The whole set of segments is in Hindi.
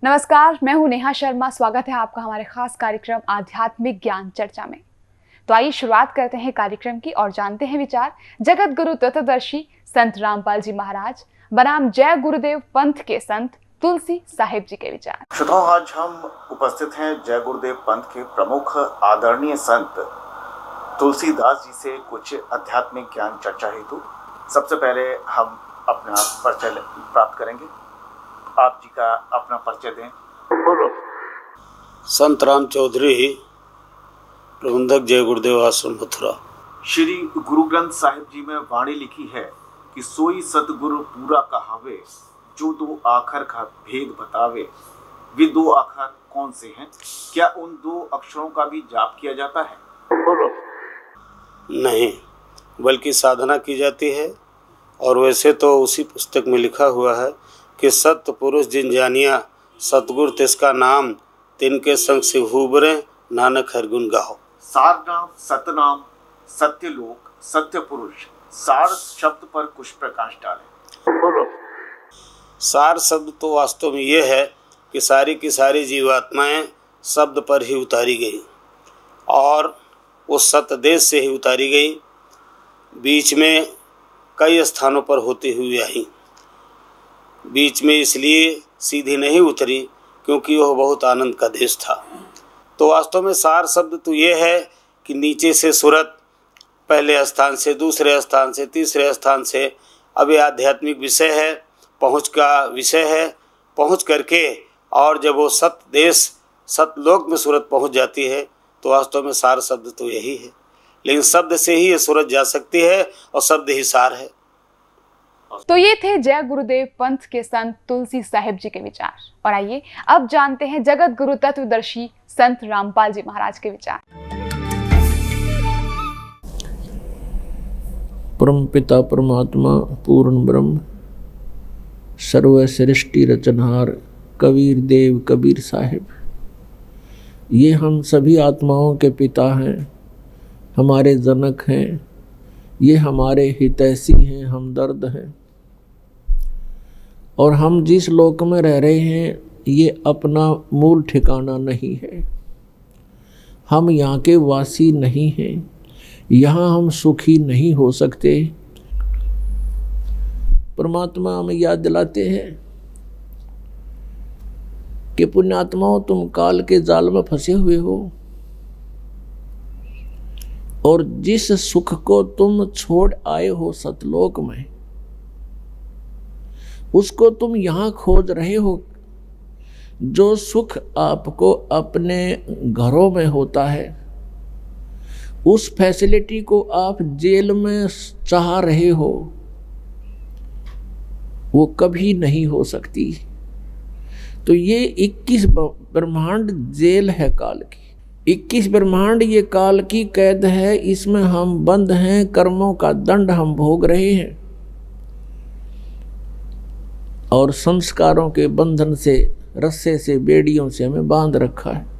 नमस्कार, मैं हूं नेहा शर्मा। स्वागत है आपका हमारे खास कार्यक्रम आध्यात्मिक ज्ञान चर्चा में। तो आइए शुरुआत करते हैं कार्यक्रम की और जानते हैं विचार जगत गुरु तत्वदर्शी संत रामपाल जी महाराज बनाम जय गुरुदेव पंथ के संत तुलसी साहिब जी के विचार। श्रोताओं, आज हम उपस्थित हैं जय गुरुदेव पंथ के प्रमुख आदरणीय संत तुलसीदास जी से कुछ आध्यात्मिक ज्ञान चर्चा हेतु। सबसे पहले हम अपना परिचय प्राप्त करेंगे। आप जी का अपना परिचय दें। बोलो। संत राम चौधरी, प्रबंधक जय गुरुदेव आश्रम मथुरा। श्री गुरु ग्रंथ साहिब जी में वाणी लिखी है कि सोई सतगुरु पूरा कहावे, जो दो आखर का भेद बतावे। वे दो आखर कौन से हैं? क्या उन दो अक्षरों का भी जाप किया जाता है? बोलो। नहीं, बल्कि साधना की जाती है। और वैसे तो उसी पुस्तक में लिखा हुआ है कि सत्य पुरुष जिन जानिया, सतगुरु तिसका नाम, तिनके संग से हुबरे, नानक हर गुण गाओ। सार नाम, सतनाम, सत्य लोक, सत्य पुरुष, सार शब्द पर कुछ प्रकाश डालें। बोलो। सार शब्द तो वास्तव में ये है कि सारी की सारी जीवात्माएं शब्द पर ही उतारी गई और उस सत्य देश से ही उतारी गई। बीच में कई स्थानों पर होती हुई आई। बीच में इसलिए सीधी नहीं उतरी क्योंकि वह बहुत आनंद का देश था। तो वास्तव में सार शब्द तो ये है कि नीचे से सूरत, पहले स्थान से दूसरे स्थान से तीसरे स्थान से, अब ये आध्यात्मिक विषय है, पहुँच का विषय है। पहुँच करके और जब वो सत्य देश सतलोक में सूरत पहुँच जाती है तो वास्तव में सार शब्द तो यही है। लेकिन शब्द से ही ये सूरत जा सकती है और शब्द ही सार है। तो ये थे जय गुरुदेव पंथ के संत तुलसी साहिब जी के विचार। और आइए अब जानते हैं जगत गुरु तत्वदर्शी संत रामपाल जी महाराज के विचार। परम पिता परमात्मा पूर्ण ब्रह्म सर्व सृष्टि रचनहार कबीर देव कबीर साहिब, ये हम सभी आत्माओं के पिता हैं, हमारे जनक हैं, ये हमारे हितैषी हैं, हमदर्द हैं। और हम जिस लोक में रह रहे हैं ये अपना मूल ठिकाना नहीं है। हम यहाँ के वासी नहीं हैं, यहाँ हम सुखी नहीं हो सकते। परमात्मा हमें याद दिलाते हैं कि पुण्यात्माओं, तुम काल के जाल में फंसे हुए हो और जिस सुख को तुम छोड़ आए हो सतलोक में, उसको तुम यहाँ खोज रहे हो। जो सुख आपको अपने घरों में होता है, उस फैसिलिटी को आप जेल में चाह रहे हो, वो कभी नहीं हो सकती। तो ये 21 ब्रह्मांड जेल है काल की। 21 ब्रह्मांड ये काल की कैद है। इसमें हम बंद हैं, कर्मों का दंड हम भोग रहे हैं और संस्कारों के बंधन से, रस्से से, बेड़ियों से हमें बांध रखा है।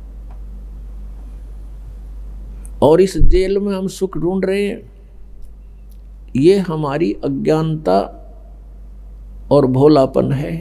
और इस जेल में हम सुख ढूंढ रहे हैं। ये हमारी अज्ञानता और भोलापन है।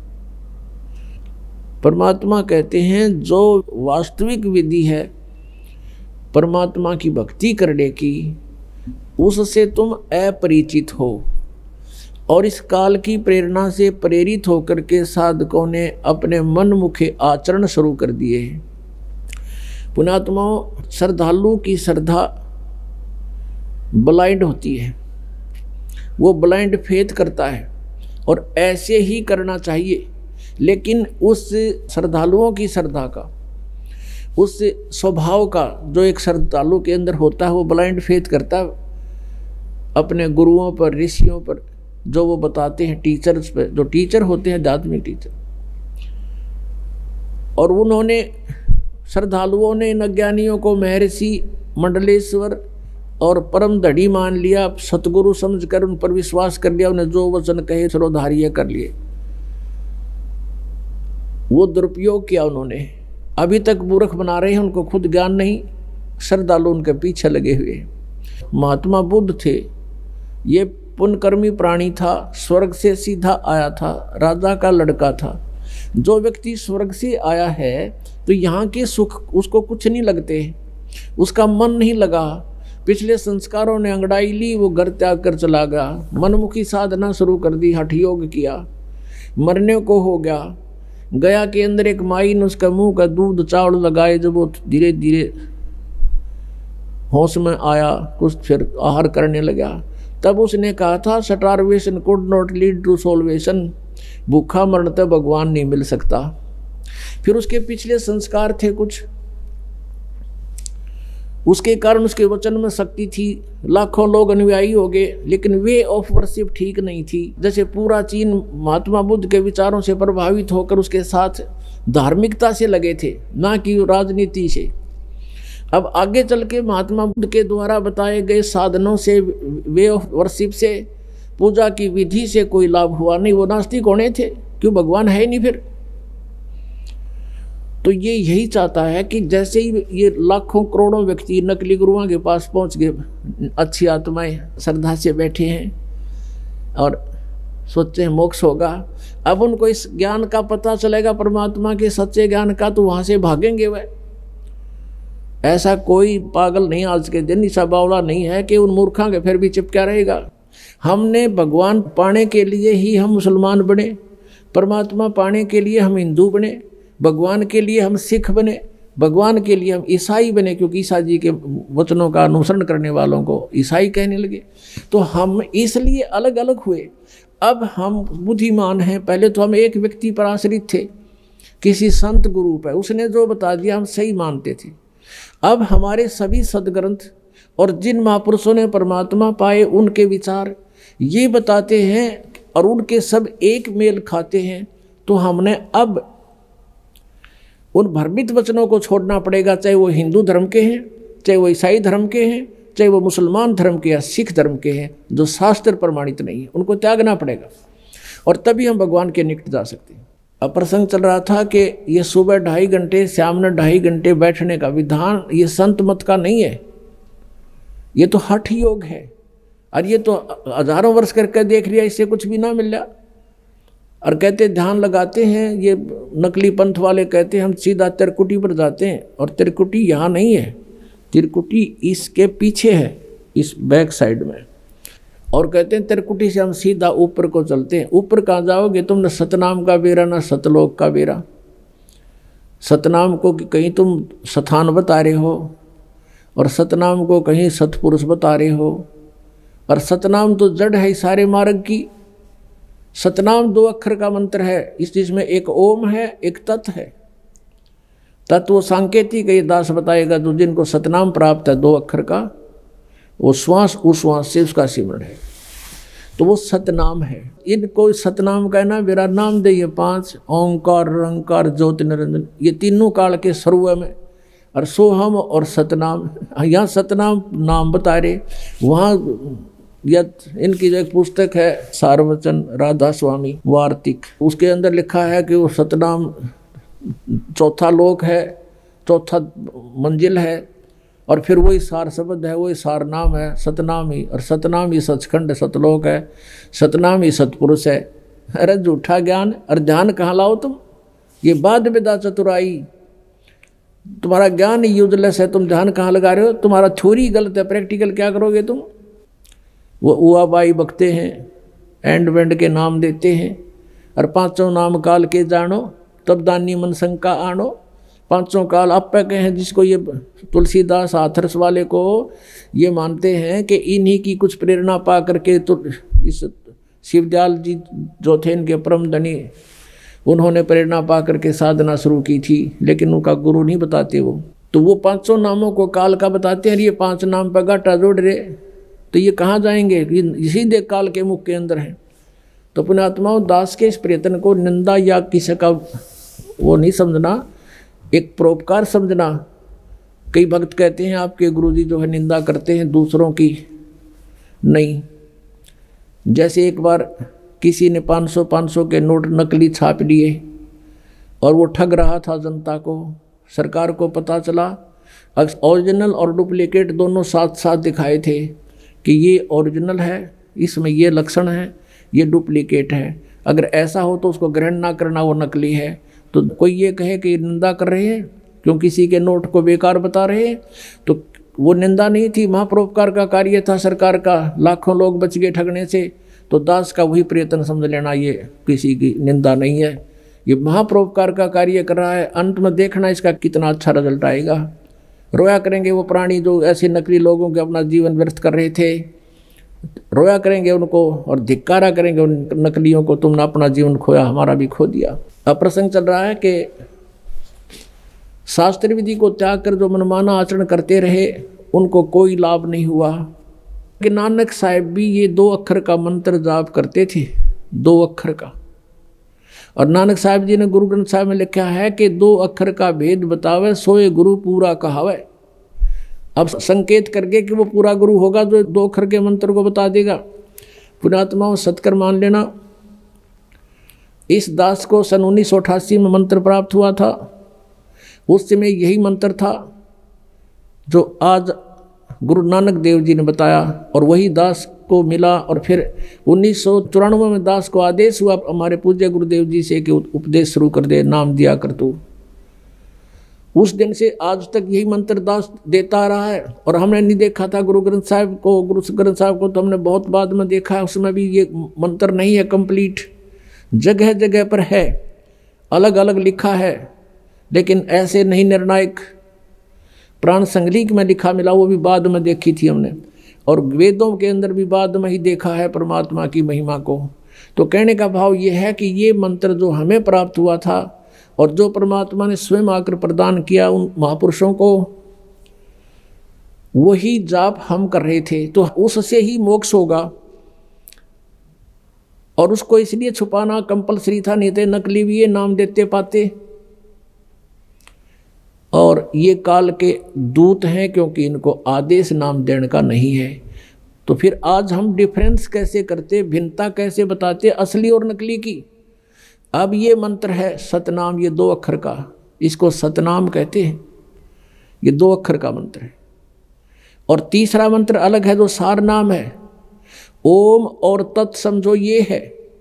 परमात्मा कहते हैं जो वास्तविक विधि है परमात्मा की भक्ति करने की, उससे तुम अपरिचित हो। और इस काल की प्रेरणा से प्रेरित होकर के साधकों ने अपने मनमुखे आचरण शुरू कर दिए हैं। पुण्यात्माओं, श्रद्धालु की श्रद्धा ब्लाइंड होती है, वो ब्लाइंड फेथ करता है और ऐसे ही करना चाहिए। लेकिन उस श्रद्धालुओं की श्रद्धा का, उस स्वभाव का जो एक श्रद्धालु के अंदर होता है, वो ब्लाइंड फेथ करता है अपने गुरुओं पर, ऋषियों पर, जो वो बताते हैं, टीचर्स पे, जो टीचर होते हैं, आध्यात्मिक टीचर। और उन्होंने, श्रद्धालुओं ने इन अज्ञानियों को महर्षि मंडलेश्वर और परम धड़ी मान लिया, सतगुरु समझकर उन पर विश्वास कर लिया, उन्हें जो वचन कहे सर्वधार्य कर लिए। वो दुरुपयोग किया उन्होंने। अभी तक मूर्ख बना रहे हैं, उनको खुद ज्ञान नहीं, श्रद्धालु उनके पीछे लगे हुए। महात्मा बुद्ध थे, ये पुण्यकर्मी प्राणी था, स्वर्ग से सीधा आया था, राजा का लड़का था। जो व्यक्ति स्वर्ग से आया है तो यहाँ के सुख उसको कुछ नहीं लगते, उसका मन नहीं लगा, पिछले संस्कारों ने अंगड़ाई ली, वो घर त्याग कर चला गया, मनमुखी साधना शुरू कर दी, हठ योग किया, मरने को हो गया, गया के अंदर एक माई ने उसका मुंह का दूध चावल लगाए, जब वो धीरे धीरे होश में आया, कुछ फिर आहार करने लगा, तब उसने कहा था starvation could not lead to salvation, भूखा मरण तक भगवान नहीं मिल सकता। फिर उसके पिछले संस्कार थे कुछ, उसके कारण उसके वचन में शक्ति थी, लाखों लोग अनुयायी हो गए, लेकिन वे ऑफ वर्शिप ठीक नहीं थी। जैसे पूरा चीन महात्मा बुद्ध के विचारों से प्रभावित होकर उसके साथ धार्मिकता से लगे थे, ना कि राजनीति से। अब आगे चल के महात्मा बुद्ध के द्वारा बताए गए साधनों से, वे ऑफ वर्शिप से, पूजा की विधि से कोई लाभ हुआ नहीं। वो नास्तिक होने थे, क्यों, भगवान है ही नहीं फिर। तो ये यही चाहता है कि जैसे ही ये लाखों करोड़ों व्यक्ति नकली गुरुओं के पास पहुंच गए, अच्छी आत्माएं श्रद्धा से बैठे हैं और सोचते हैं मोक्ष होगा, अब उनको इस ज्ञान का पता चलेगा, परमात्मा के सच्चे ज्ञान का, तो वहां से भागेंगे वह। ऐसा कोई पागल नहीं आज के दिन, ऐसा बावला नहीं है कि उन मूर्खों के फिर भी चिपका रहेगा। हमने भगवान पाने के लिए ही हम मुसलमान बने, परमात्मा पाने के लिए हम हिंदू बने, भगवान के लिए हम सिख बने, भगवान के लिए हम ईसाई बने, क्योंकि ईसा जी के वचनों का अनुसरण करने वालों को ईसाई कहने लगे। तो हम इसलिए अलग अलग हुए। अब हम बुद्धिमान हैं, पहले तो हम एक व्यक्ति पर आश्रित थे, किसी संत गुरु पर, उसने जो बता दिया हम सही मानते थे। अब हमारे सभी सदग्रंथ और जिन महापुरुषों ने परमात्मा पाए उनके विचार ये बताते हैं और उनके सब एक मेल खाते हैं, तो हमने अब उन भ्रमित वचनों को छोड़ना पड़ेगा, चाहे वो हिंदू धर्म के हैं, चाहे वो ईसाई धर्म के हैं, चाहे वो मुसलमान धर्म के या सिख धर्म के हैं, जो शास्त्र प्रमाणित नहीं है, उनको त्यागना पड़ेगा और तभी हम भगवान के निकट जा सकते हैं। अब प्रसंग चल रहा था कि ये सुबह 2.5 घंटे, शाम में 2.5 घंटे बैठने का विधान ये संत मत का नहीं है, ये तो हठ योग है। और ये तो हजारों वर्ष करके देख लिया, इससे कुछ भी ना मिल रहा। और कहते ध्यान लगाते हैं, ये नकली पंथ वाले कहते हैं हम सीधा त्रिकुटी पर जाते हैं, और त्रिकुटी यहाँ नहीं है, त्रिकुटी इसके पीछे है, इस बैक साइड में। और कहते हैं त्रिकुटी से हम सीधा ऊपर को चलते हैं। ऊपर कहाँ जाओगे तुम, न सतनाम का बेरा न सतलोक का बेरा। सतनाम को कहीं तुम स्थान बता रहे हो और सतनाम को कहीं सतपुरुष बता रहे हो, और सतनाम तो जड़ है सारे मार्ग की। सतनाम 2 अक्षर का मंत्र है, इस जिसमें एक ओम है, एक तत् है। तत् वो सांकेतिक ये दास बताएगा, जो जिनको सतनाम प्राप्त है 2 अक्षर का, वो श्वास उस श्वास से उसका सिमरण है, तो वो सतनाम है। इनको सतनाम कहना, मेरा नाम दे, ये 5 ओंकार रंकार ज्योति निरंजन, ये तीनों काल के सर्व में, और सोहम और सतनाम। यहाँ सतनाम नाम बता रहे, वहाँ या इनकी जो एक पुस्तक है सारवचन राधा स्वामी वार्तिक, उसके अंदर लिखा है कि वो सतनाम 4था लोक है, 4था मंजिल है, और फिर वही सार शब्द है, वही सार नाम है, सतनाम ही। और सतनाम ही सचखंड सतलोक है, सतनाम ही सतपुरुष है। अरे झूठा ज्ञान और ध्यान कहाँ लाओ तुम, ये बाद विदा चतुराई। तुम्हारा ज्ञान यूजलेस है, तुम ध्यान कहाँ लगा रहे हो, तुम्हारा थ्योरी गलत है, प्रैक्टिकल क्या करोगे तुम। वो उआबाई बकते हैं, एंड वेंड के नाम देते हैं, और 5 नाम काल के जानो, तब दानी मन शंका आनो। 5 काल आप पे कहे हैं, जिसको ये तुलसीदास हाथरस वाले को ये मानते हैं कि इन्हीं की कुछ प्रेरणा पा करके तो इस शिवदयाल जी जो थे इनके परम धनी, उन्होंने प्रेरणा पा करके साधना शुरू की थी, लेकिन उनका गुरु नहीं बताते वो। तो वो 5 नामों को काल का बताते हैं, ये 5 नाम पर गाटा जोड़ रहे, तो ये कहाँ जाएंगे, इसी दे काल के मुख के अंदर हैं। तो पुण्यात्माओं, दास के इस प्रयत्न को निंदा या किसी का वो नहीं समझना, एक परोपकार समझना। कई भक्त कहते हैं आपके गुरुजी जो है निंदा करते हैं दूसरों की, नहीं। जैसे एक बार किसी ने 500 के नोट नकली छाप लिए और वो ठग रहा था जनता को। सरकार को पता चला, ओरिजिनल और डुप्लीकेट दोनों साथ साथ दिखाए थे कि ये ओरिजिनल है, इसमें ये लक्षण है, ये डुप्लीकेट है। अगर ऐसा हो तो उसको ग्रहण ना करना, वो नकली है। तो कोई ये कहे कि निंदा कर रहे हैं क्यों, किसी के नोट को बेकार बता रहे हैं, तो वो निंदा नहीं थी, महापरोपकार का कार्य था सरकार का, लाखों लोग बच गए ठगने से, तो दास का वही प्रयत्न समझ लेना, ये किसी की निंदा नहीं है, ये महापरोपकार का कार्य कर रहा है। अंत में देखना इसका कितना अच्छा रिजल्ट आएगा। रोया करेंगे वो प्राणी जो ऐसे नकली लोगों के अपना जीवन व्यर्थ कर रहे थे, रोया करेंगे उनको और धिक्कारा करेंगे उन नकलियों को, तुमने अपना जीवन खोया, हमारा भी खो दिया। अब प्रसंग चल रहा है कि शास्त्र विधि को त्याग कर जो मनमाना आचरण करते रहे उनको कोई लाभ नहीं हुआ। कि नानक साहब भी ये 2 अक्षर का मंत्र जाप करते थे, 2 अक्षर का, और नानक साहब जी ने गुरु ग्रंथ साहब में लिखा है कि 2 अक्षर का भेद बतावे सोए गुरु पूरा कहावे। अब संकेत करके कि वो पूरा गुरु होगा जो 2 अक्षर के मंत्र को बता देगा। पुण्यात्माओं सत्कर मान लेना, इस दास को सन 1988 में मंत्र प्राप्त हुआ था। उस समय यही मंत्र था जो आज गुरु नानक देव जी ने बताया, और वही दास को मिला। और फिर 1994 में दास को आदेश हुआ हमारे पूज्य गुरुदेव जी से कि उपदेश शुरू कर दे, नाम दिया कर तू। उस दिन से आज तक यही मंत्र दास देता आ रहा है। और हमने नहीं देखा था गुरु ग्रंथ साहब को, गुरु ग्रंथ साहब को तो हमने बहुत बाद में देखा है, उसमें भी ये मंत्र नहीं है कंप्लीट, जगह जगह पर है, अलग अलग लिखा है, लेकिन ऐसे नहीं निर्णायक। प्राण संगलीक में लिखा मिला, वो भी बाद में देखी थी हमने, और वेदों के अंदर भी बाद में ही देखा है परमात्मा की महिमा को। तो कहने का भाव ये है कि ये मंत्र जो हमें प्राप्त हुआ था और जो परमात्मा ने स्वयं आकर प्रदान किया उन महापुरुषों को, वही जाप हम कर रहे थे, तो उससे ही मोक्ष होगा। और उसको इसलिए छुपाना कंपलसरी था, नहीं तो नकली भी ये नाम देते पाते। और ये काल के दूत हैं क्योंकि इनको आदेश नाम देने का नहीं है। तो फिर आज हम डिफरेंस कैसे करते, भिन्नता कैसे बताते असली और नकली की। अब ये मंत्र है सतनाम, ये 2 अक्षर का, इसको सतनाम कहते हैं, ये 2 अक्षर का मंत्र है। और तीसरा मंत्र अलग है जो सार नाम है, ओम और तत् समझो ये है,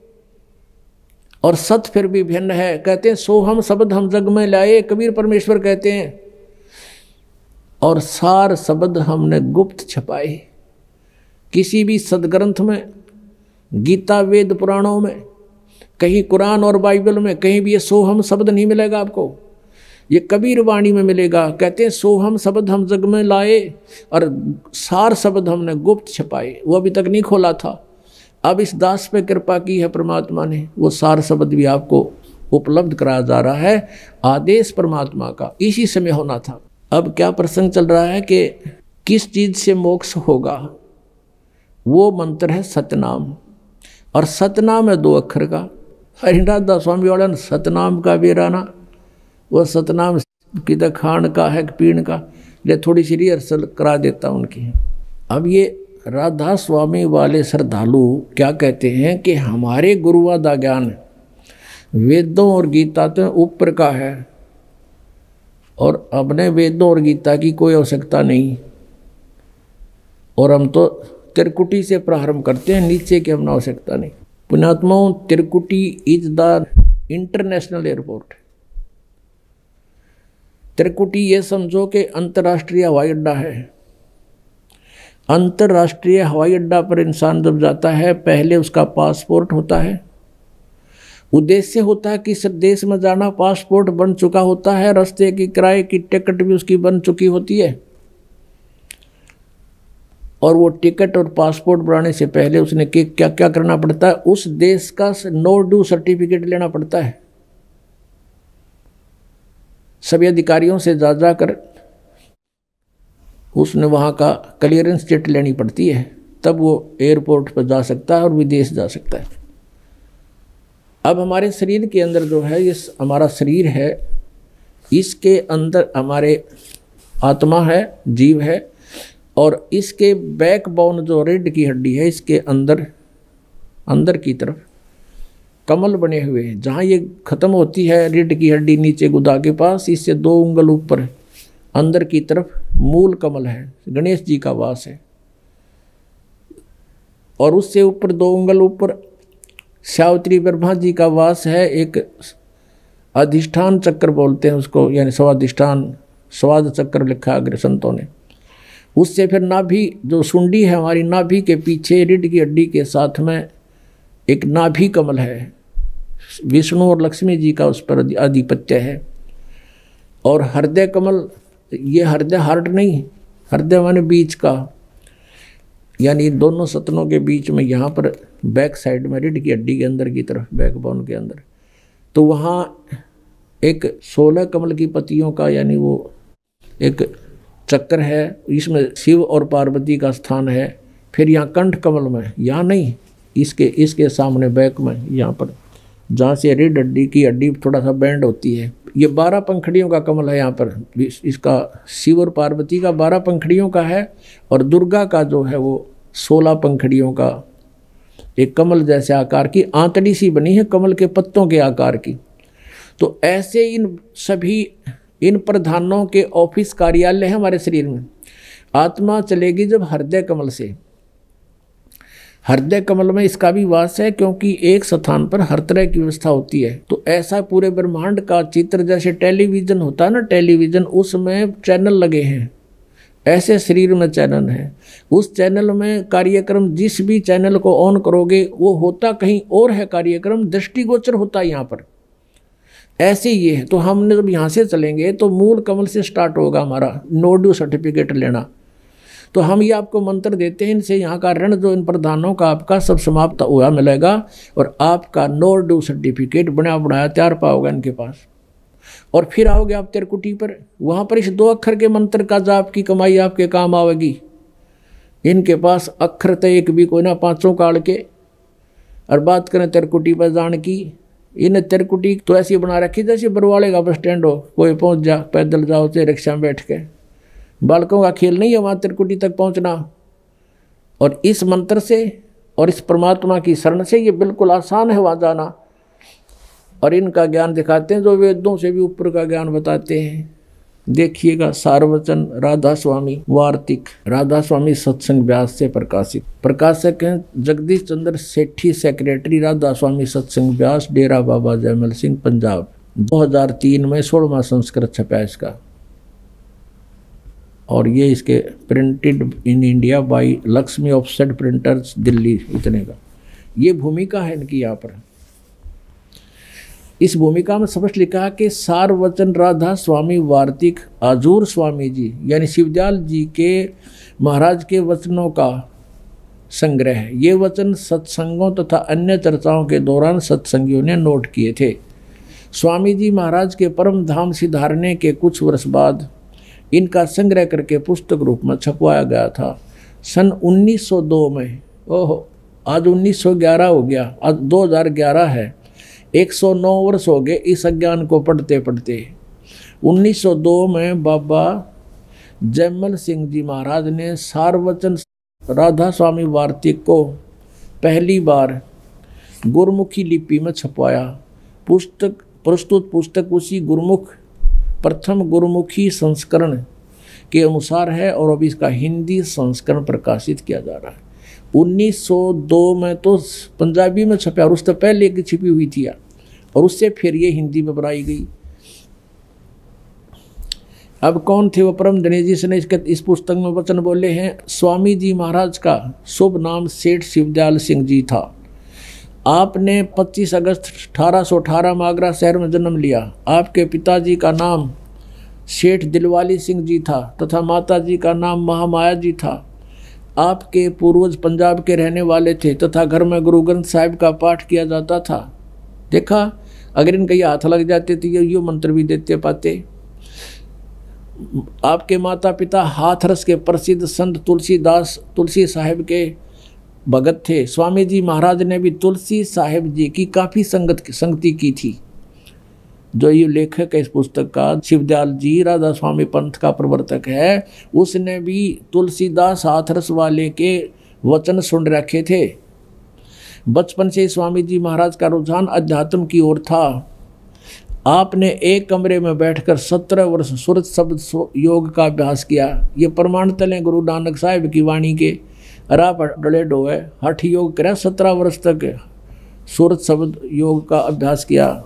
और सत फिर भी भिन्न है। कहते हैं सोहम शब्द हम जग में लाए, कबीर परमेश्वर कहते हैं, और सार शब्द हमने गुप्त छपाए। किसी भी सदग्रंथ में, गीता वेद पुराणों में, कहीं कुरान और बाइबल में कहीं भी ये सोहम शब्द नहीं मिलेगा आपको, ये कबीर वाणी में मिलेगा। कहते हैं सोहम शब्द हम जग में लाए और सार शब्द हमने गुप्त छपाए, वो अभी तक नहीं खोला था। अब इस दास पे कृपा की है परमात्मा ने, वो सार शब्द भी आपको उपलब्ध कराया जा रहा है। आदेश परमात्मा का इसी समय होना था। अब क्या प्रसंग चल रहा है कि किस चीज से मोक्ष होगा, वो मंत्र है सतनाम, और सतनाम है 2 अक्षर का। हरिनाथ दास स्वामी वाला ने सतनाम का बेराना, वो सतनाम किधर खान का है पीण का, ले थोड़ी सी रिहर्सल करा देता उनकी। अब ये राधा स्वामी वाले श्रद्धालु क्या कहते हैं कि हमारे गुरुवादा ज्ञान वेदों और गीता तो ऊपर का है, और अपने वेदों और गीता की कोई आवश्यकता नहीं, और हम तो त्रिकुटी से प्रारंभ करते हैं, नीचे की हमने आवश्यकता नहीं। पुण्यात्माओं, Trikuti is the international airport. Trikuti ये समझो कि अंतर्राष्ट्रीय हवाई अड्डा है। अंतर्राष्ट्रीय हवाई अड्डा पर इंसान जब जाता है, पहले उसका पासपोर्ट होता है, उद्देश्य होता है किस देश में जाना, पासपोर्ट बन चुका होता है, रास्ते की किराए की टिकट भी उसकी बन चुकी होती है। और वो टिकट और पासपोर्ट बनाने से पहले उसने क्या क्या करना पड़ता है, उस देश का नो ड्यू सर्टिफिकेट लेना पड़ता है। सभी अधिकारियों से जा जाकर उसने वहाँ का क्लियरेंस चिट लेनी पड़ती है, तब वो एयरपोर्ट पर जा सकता है और विदेश जा सकता है। अब हमारे शरीर के अंदर जो है, ये हमारा शरीर है, इसके अंदर हमारे आत्मा है, जीव है, और इसके बैकबोन जो रीढ़ की हड्डी है, इसके अंदर की तरफ कमल बने हुए हैं। जहाँ ये खत्म होती है रीढ़ की हड्डी नीचे गुदा के पास, इससे 2 उंगल ऊपर अंदर की तरफ मूल कमल है, गणेश जी का वास है, और उससे ऊपर 2 उंगल ऊपर सावित्री ब्रह्मा जी का वास है। एक अधिष्ठान चक्र बोलते हैं उसको, यानी स्वाधिष्ठान, स्वाद चक्र लिखा है अग्र संतों ने। उससे फिर नाभि, जो सुंडी है हमारी नाभि के पीछे रीढ़ की हड्डी के साथ में एक नाभि कमल है, विष्णु और लक्ष्मी जी का उस पर आधिपत्य है। और हृदय कमल, ये हृदय हार्ट नहीं, हृदय माने बीच का, यानी दोनों सतनों के बीच में, यहाँ पर बैक साइड में रीढ़ की हड्डी के अंदर की तरफ, बैकबोन के अंदर, तो वहाँ एक 16 कमल की पत्तियों का, यानी वो एक चक्र है, इसमें शिव और पार्वती का स्थान है। फिर यहाँ कंठ कमल में, यहाँ नहीं, इसके सामने बैक में, यहाँ पर जहाँ से रीढ़ हड्डी की हड्डी थोड़ा सा बैंड होती है, ये 12 पंखड़ियों का कमल है। यहाँ पर इसका शिव और पार्वती का 12 पंखड़ियों का है, और दुर्गा का जो है वो 16 पंखड़ियों का एक कमल जैसे आकार की आंतड़ी सी बनी है, कमल के पत्तों के आकार की। तो ऐसे इन सभी इन प्रधानों के ऑफिस कार्यालय है हमारे शरीर में। आत्मा चलेगी जब हृदय कमल से, हृदय कमल में इसका भी वास है, क्योंकि एक स्थान पर हर तरह की व्यवस्था होती है। तो ऐसा पूरे ब्रह्मांड का चित्र, जैसे टेलीविजन होता है ना, टेलीविजन, उसमें चैनल लगे हैं, ऐसे शरीर में चैनल है। उस चैनल में कार्यक्रम, जिस भी चैनल को ऑन करोगे वो होता कहीं और है, कार्यक्रम दृष्टिगोचर होता है यहाँ पर। ऐसे ये है। तो हमने जब यहाँ से चलेंगे तो मूल कमल से स्टार्ट होगा हमारा नोड्यू सर्टिफिकेट लेना। तो हम ये आपको मंत्र देते हैं, इनसे यहाँ का ऋण जो इन प्रधानों का आपका सब समाप्त हुआ मिलेगा, और आपका नोड्यू सर्टिफिकेट बना बनाया तैयार पाओगे इनके पास। और फिर आओगे आप त्रिकुटी पर, वहाँ पर इस 2 अक्षर के मंत्र का जाप की कमाई आपके काम आवेगी। इनके पास अक्षर तो एक भी कोई ना, 5 काल के। और बात करें त्रिकुटी पर जान की, इन त्रिकुटी तो ऐसी बना रखी जैसे बरवाले का बस स्टैंड हो, कोई पहुँच जा, पैदल जाओ चाहे रिक्शा में बैठ के। बालकों का खेल नहीं है वहाँ त्रिकुटी तक पहुँचना। और इस मंत्र से और इस परमात्मा की शरण से ये बिल्कुल आसान है वहाँ जाना। और इनका ज्ञान दिखाते हैं जो वेदों से भी ऊपर का ज्ञान बताते हैं। देखिएगा, सारवचन राधा स्वामी वार्तिक, राधा स्वामी सत्संग व्यास से प्रकाशित। प्रकाशक हैं जगदीश चंद्र सेठी, सेक्रेटरी राधा स्वामी सत्संग व्यास, डेरा बाबा जयमल सिंह, पंजाब। 2003 में 16वां संस्करण छपा इसका। और ये इसके printed in India by Lakshmi offset printers, Delhi, इतने का ये भूमिका है इनकी। यहाँ पर इस भूमिका में स्पष्ट लिखा कि सारवचन राधा स्वामी वार्तिक आजूर स्वामी जी, यानी शिवदयाल जी के महाराज के वचनों का संग्रह है। ये वचन सत्संगों तथा अन्य चर्चाओं के दौरान सत्संगियों ने नोट किए थे। स्वामी जी महाराज के परम धाम सिधारने के कुछ वर्ष बाद इनका संग्रह करके पुस्तक रूप में छपवाया गया था। सन 1902 में, ओहो आज 1911 हो गया, आज 2011 है, 109 वर्ष हो गए इस अज्ञान को पढ़ते पढ़ते। 1902 में बाबा जयमल सिंह जी महाराज ने सारवचन राधा स्वामी वार्तिक को पहली बार गुरमुखी लिपि में छपवाया। प्रस्तुत पुस्तक उसी प्रथम गुरुमुखी संस्करण के अनुसार है, और अभी इसका हिंदी संस्करण प्रकाशित किया जा रहा है। 1902 में तो पंजाबी में छपा, और उससे पहले की छिपी हुई थी, और उससे फिर ये हिंदी में बनाई गई। अब कौन थे वो परम धनी जिसने इस पुस्तक में वचन बोले हैं? स्वामी जी महाराज का शुभ नाम सेठ शिवदयाल सिंह जी था। आपने 25 अगस्त 1818 में आगरा शहर में जन्म लिया। आपके पिताजी का नाम सेठ दिलवाली सिंह जी था तथा माताजी का नाम महामाया जी था। आपके पूर्वज पंजाब के रहने वाले थे तथा घर में गुरु ग्रंथ साहिब का पाठ किया जाता था। देखा, अगर इनके हाथ लग जाते तो ये मंत्र भी देते पाते। आपके माता पिता हाथरस के प्रसिद्ध संत तुलसी साहिब के भगत थे। स्वामी जी महाराज ने भी तुलसी साहिब जी की काफ़ी संगति की थी। जो ये लेखक है इस पुस्तक का, शिवदयाल जी राधा स्वामी पंथ का प्रवर्तक है, उसने भी तुलसीदास हाथरस वाले के वचन सुन रखे थे। बचपन से स्वामी जी महाराज का रुझान अध्यात्म की ओर था। आपने एक कमरे में बैठकर 17 वर्ष सुरत शब्द योग का अभ्यास किया। ये प्रमाण तले गुरु नानक साहिब की वाणी के। आप डले डोए हठ योग करा, 17 वर्ष तक सुरत शब्द योग का अभ्यास किया।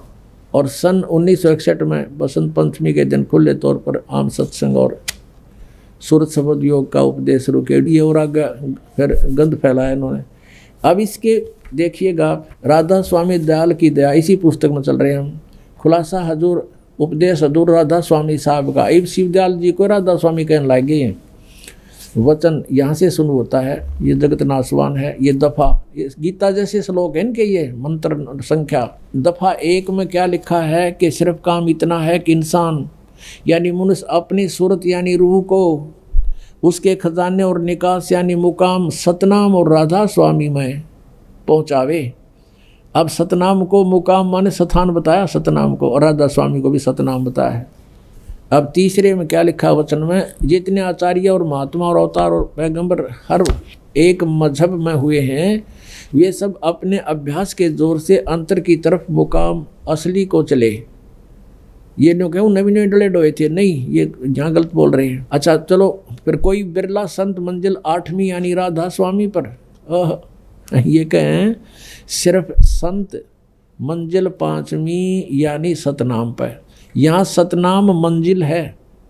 और सन 1961 में बसंत पंचमी के दिन खुले तौर पर आम सत्संग और सूरत शब्द योग का उपदेश शुरू किया। ये और आगे फिर गंध फैलाया इन्होंने। अब इसके देखिएगा, राधा स्वामी दयाल की दया, इसी पुस्तक में चल रहे हैं हम। खुलासा हजूर उपदेश हजूर राधा स्वामी साहब का। अब शिवदयाल जी को राधा स्वामी कहने लगे हैं। वचन यहाँ से शुरू होता है, ये जगत नाशवान है, ये दफा, ये गीता जैसे श्लोक है इनके, ये मंत्र संख्या। दफा 1 में क्या लिखा है कि सिर्फ काम इतना है कि इंसान यानी मनुष्य अपनी सूरत यानी रूह को उसके खजाने और निकास यानी मुकाम सतनाम और राधा स्वामी में पहुँचावे। अब सतनाम को मुकाम माने स्थान बताया, सतनाम को, और राधा स्वामी को भी सतनाम बताया है। अब तीसरे में क्या लिखा वचन में, जितने आचार्य और महात्मा और अवतार और पैगंबर हर एक मजहब में हुए हैं, वे सब अपने अभ्यास के जोर से अंतर की तरफ मुकाम असली को चले। ये नो कहूँ नवी नवी डले डोए थे, नहीं, ये यहाँ गलत बोल रहे हैं। अच्छा चलो फिर, कोई बिरला संत मंजिल 8वीं यानी राधा स्वामी पर, ये कहें सिर्फ संत मंजिल 5वीं यानी सतनाम पर। यहाँ सतनाम मंजिल है,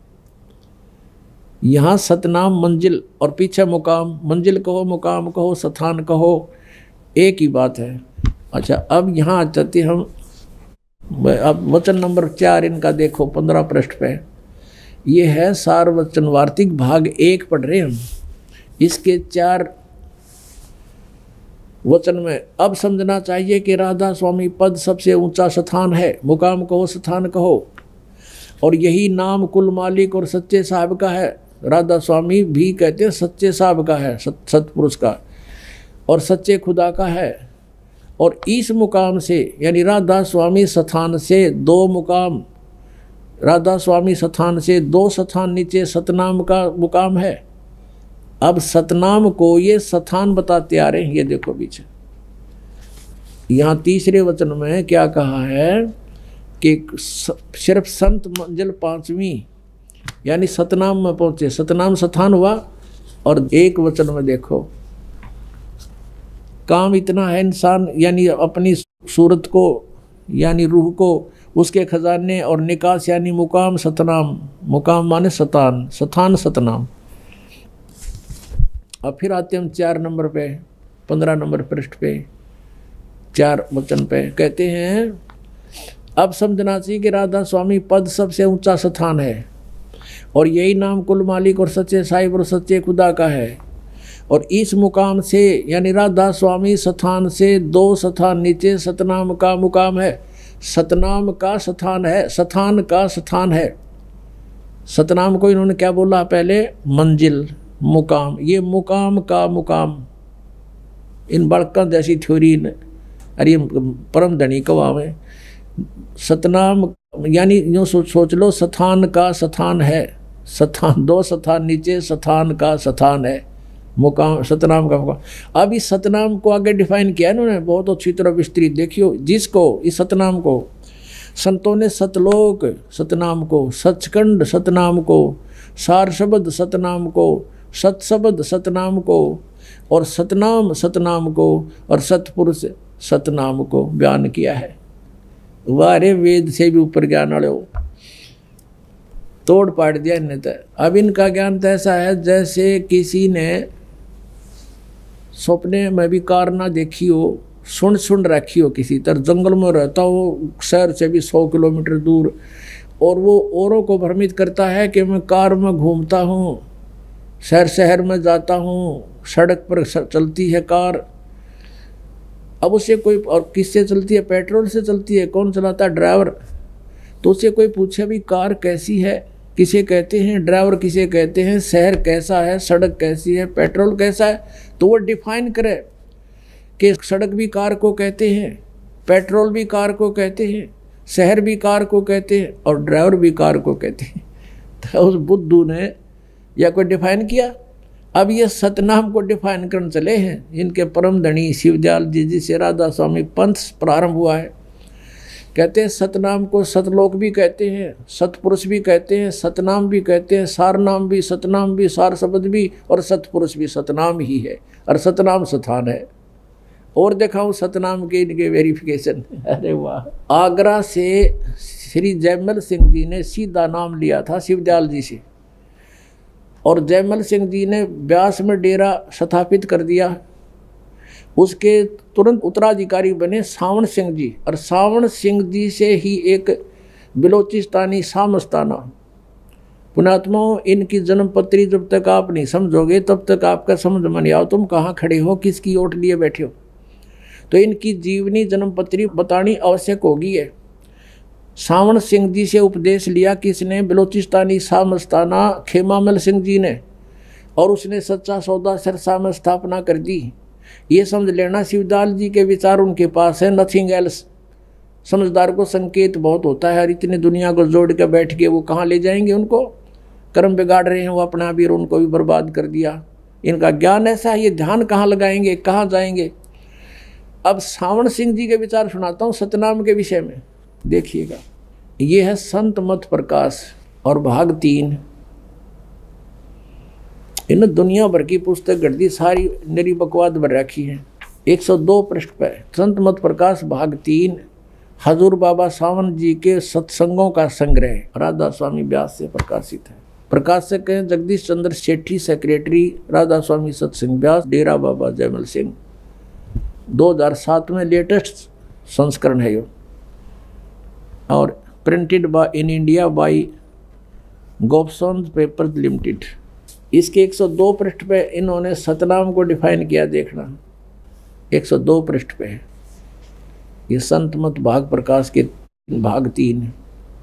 यहाँ सतनाम मंजिल और पीछे मुकाम, मंजिल कहो मुकाम कहो स्थान कहो एक ही बात है। अच्छा अब यहाँ चलते हम, अब वचन नंबर 4 इनका देखो 15 पृष्ठ पे, ये है सार वचन वार्तिक भाग 1 पढ़ रहे हम। इसके 4 वचन में अब समझना चाहिए कि राधा स्वामी पद सबसे ऊंचा स्थान है, मुकाम कहो स्थान कहो, और यही नाम कुल मालिक और सच्चे साहब का है। राधा स्वामी भी कहते हैं सच्चे साहब का है, सतपुरुष का, और सच्चे खुदा का है। और इस मुकाम से यानी राधा स्वामी स्थान से 2 मुकाम, राधा स्वामी स्थान से 2 स्थान नीचे सतनाम का मुकाम है। अब सतनाम को ये स्थान बताते आ रहे हैं, ये देखो पीछे। यहाँ तीसरे वचन में क्या कहा है कि सिर्फ संत मंजिल 5वीं यानी सतनाम में पहुंचे, सतनाम स्थान हुआ। और एक वचन में देखो, काम इतना है इंसान यानी अपनी सूरत को यानी रूह को उसके खजाने और निकास यानी मुकाम सतनाम, मुकाम माने स्थान, स्थान सतनाम। अब फिर आते हम 4 नंबर पे, 15 नंबर पृष्ठ पे 4 वचन पे कहते हैं, अब समझना चाहिए कि राधा स्वामी पद सबसे ऊंचा स्थान है, और यही नाम कुल मालिक और सच्चे साहिब और सच्चे खुदा का है। और इस मुकाम से यानी राधा स्वामी स्थान से 2 स्थान नीचे सतनाम का मुकाम है। सतनाम का स्थान है, स्थान का स्थान है। सतनाम को इन्होंने क्या बोला पहले, मंजिल, मुकाम, ये मुकाम का मुकाम। इन बड़का जैसी थ्योरी अरे परम धनी कवा में सतनाम यानी यूँ सोच लो, स्थान का स्थान है, स्थान 2 स्थान नीचे स्थान का स्थान है, मुकाम सतनाम का मुकाम। अब इस सतनाम को आगे डिफाइन किया इन्होंने बहुत अच्छी तरह विस्तृत। देखियो, जिसको इस सतनाम को संतों ने सतलोक सतनाम को, सचखंड सतनाम को, सार शब्द सतनाम को, सतशब्द सतनाम को, और सतनाम सतनाम को, और सतपुरुष सतनाम को बयान किया है। वारे वेद से भी ऊपर ज्ञान वाले हो, तोड़ पाड़ दिया इनने। तो अब इनका ज्ञान तो ऐसा है जैसे किसी ने सपने में भी कार ना देखी हो, सुन रखी हो, किसी तरह जंगल में रहता हो, शहर से भी 100 किलोमीटर दूर, और वो औरों को भ्रमित करता है कि मैं कार में घूमता हूँ, शहर में जाता हूँ, सड़क पर चलती है कार। अब उसे कोई, और किससे चलती है, पेट्रोल से चलती है, कौन चलाता है, ड्राइवर। तो उसे कोई पूछे भी कार कैसी है, किसे कहते हैं ड्राइवर, किसे कहते हैं, शहर कैसा है, सड़क कैसी है, पेट्रोल कैसा है, तो वो डिफाइन करे कि सड़क भी कार को कहते हैं, पेट्रोल भी कार को कहते हैं, शहर भी कार को कहते हैं, और ड्राइवर भी कार को कहते हैं। तो उस बुद्धू ने या कोई डिफाइन किया। अब ये सतनाम को डिफाइन करने चले हैं इनके परम धनी शिवदयाल जी, जिसे राधा स्वामी पंथ प्रारंभ हुआ है। कहते हैं सतनाम को सतलोक भी कहते हैं, सतपुरुष भी कहते हैं, सतनाम भी कहते हैं, सार नाम भी, सतनाम भी, सार शब्द भी, और सतपुरुष भी सतनाम ही है, और सतनाम स्थान है। और दिखाऊं सतनाम के इनके वेरिफिकेशन। अरे वाह। आगरा से श्री जयमल सिंह जी ने सीधा नाम लिया था शिवदयाल जी से, और जयमल सिंह जी ने ब्यास में डेरा स्थापित कर दिया। उसके तुरंत उत्तराधिकारी बने सावण सिंह जी, और सावण सिंह जी से ही एक बिलोचिस्तानी सामस्ताना। पुणात्माओं, इनकी जन्मपत्री जब तक आप नहीं समझोगे तब तक आपका समझ में नहीं आओ तुम कहाँ खड़े हो, किसकी ओट लिए बैठे हो। तो इनकी जीवनी जन्मपत्री बतानी आवश्यक होगी है। सावण सिंह जी से उपदेश लिया किसने? बिलोचिस्तानी सामस्ताना खेमामल सिंह जी ने, और उसने सच्चा सौदा सिरसा में स्थापना कर दी। ये समझ लेना शिवदयाल जी के विचार उनके पास है, नथिंग एल्स। समझदार को संकेत बहुत होता है, और इतनी दुनिया को जोड़ के बैठ के वो कहाँ ले जाएंगे? उनको कर्म बिगाड़ रहे हैं वो अपना भी, और उनको भी बर्बाद कर दिया। इनका ज्ञान ऐसा है, ये ध्यान कहाँ लगाएंगे, कहाँ जाएंगे? अब सावण सिंह जी के विचार सुनाता हूँ सतनाम के विषय में, देखिएगा। ये है संत मत प्रकाश और भाग 3। इन दुनिया भर की पुस्तक गर्दी सारी मेरी बकवाद भर रखी है। 102 पृष्ठ पर संत मत प्रकाश भाग 3, हजूर बाबा सावन जी के सत्संगों का संग्रह, राधा स्वामी व्यास से प्रकाशित है। प्रकाशक हैं जगदीश चंद्र सेठी, सेक्रेटरी राधा स्वामी सत्संग व्यास, डेरा बाबा जयमल सिंह। 2007 में लेटेस्ट संस्करण है ये, और printed by in India by Gopson papers limited. इसके 102 पृष्ठ पे इन्होंने सतनाम को डिफाइन किया, देखना 102 पृष्ठ पे है। ये संत मत भाग प्रकाश के भाग 3 है।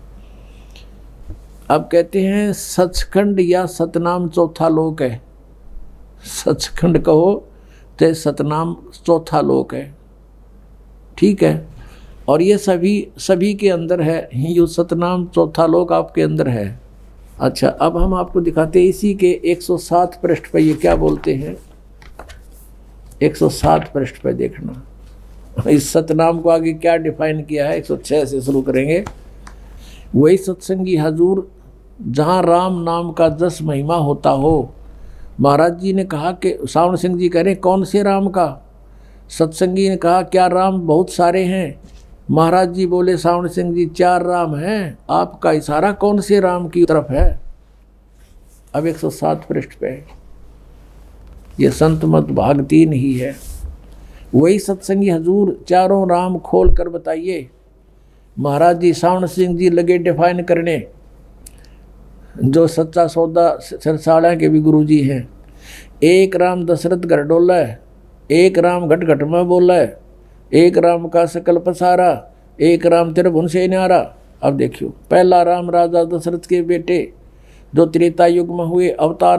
अब कहते हैं सचखंड या सतनाम चौथा लोक है। सचखंड कहो तो सतनाम चौथा लोक है, ठीक है। और ये सभी के अंदर है, ये सतनाम चौथा लोक आपके अंदर है। अच्छा, अब हम आपको दिखाते हैं इसी के 107 पृष्ठ पर ये क्या बोलते हैं। 107 पृष्ठ पर देखना इस सतनाम को आगे क्या डिफाइन किया है। 106 से शुरू करेंगे। वही सत्संगी हजूर जहाँ राम नाम का जस महिमा होता हो। महाराज जी ने कहा कि सावण सिंह जी कह रहे कौन से राम का? सत्संगी ने कहा क्या राम बहुत सारे हैं? महाराज जी बोले सावण सिंह जी 4 राम हैं। आपका इशारा कौन से राम की तरफ है? अब 107 पृष्ठ पे ये संत मत भाग 3 ही है। वही सत्संगी हजूर चारों राम खोल कर बताइए। महाराज जी सावण सिंह जी लगे डिफाइन करने, जो सच्चा सौदा सिरसाड़ा के भी गुरु जी हैं। एक राम दशरथ घर डोला है, एक राम घट घट में बोला है, एक राम का सकल पसारा, एक राम त्रिभुवन से न्यारा। अब देखियो, पहला राम राजा दशरथ के बेटे जो त्रेता युग में हुए अवतार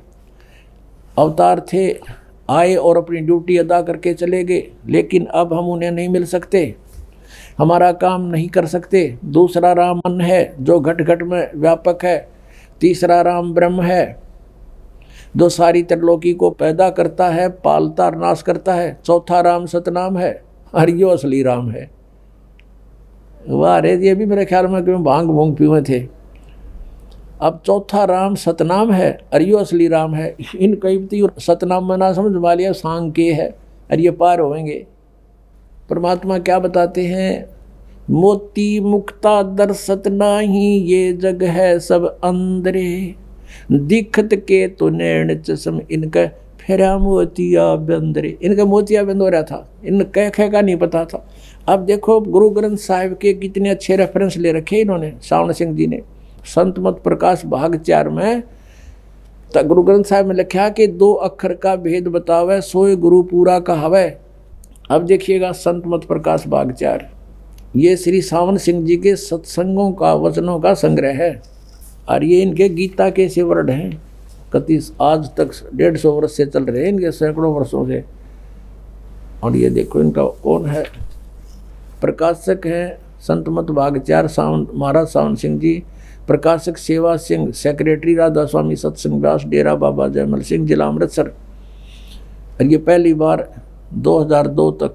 थे, आए और अपनी ड्यूटी अदा करके चले गए, लेकिन अब हम उन्हें नहीं मिल सकते, हमारा काम नहीं कर सकते। दूसरा राम मन है जो घट घट में व्यापक है। तीसरा राम ब्रह्म है जो सारी त्रिलोकी को पैदा करता है, पालता और नाश करता है। चौथा राम सतनाम है, और यो असली राम है। वाह रे, ये भी मेरे ख्याल में क्यों भांग भूंग पीवे थे। अब चौथा राम सतनाम है, और यो असली राम है। इन कईमती और सतनाम में ना समझ मालिया सांग के है, और ये पार होंगे। परमात्मा क्या बताते हैं? मोती मुक्ता दर्शत नाही, ये जग है सब अंदरे, दिखत के तो नैन चश्म इनका फेरा मोतिया बंदरे। इनका मोतिया बंद हो रहा था, इन कह का नहीं पता था। अब देखो गुरु ग्रंथ साहिब के कितने अच्छे रेफरेंस ले रखे इन्होंने, सावण सिंह जी ने। संत मत प्रकाश भाग 4 में गुरु ग्रंथ साहिब में लिखा कि 2 अक्षर का भेद बतावे, सोए गुरु पूरा कहावे। अब देखिएगा संत मत प्रकाश भाग 4, ये श्री सावन सिंह जी के सत्संगों का वचनों का संग्रह है, और ये इनके गीता के से वर्ड हैं। कति आज तक 150 वर्ष से चल रहे हैं, इनके सैकड़ों वर्षों से। और ये देखो इनका कौन है, प्रकाशक हैं संत मत भाग 4 सावन महाराज सावन सिंह जी। प्रकाशक सेवा सिंह, सेक्रेटरी राधा स्वामी सत्संग व्यास, डेरा बाबा जयमल सिंह, जिला अमृतसर। और ये पहली बार 2002 तक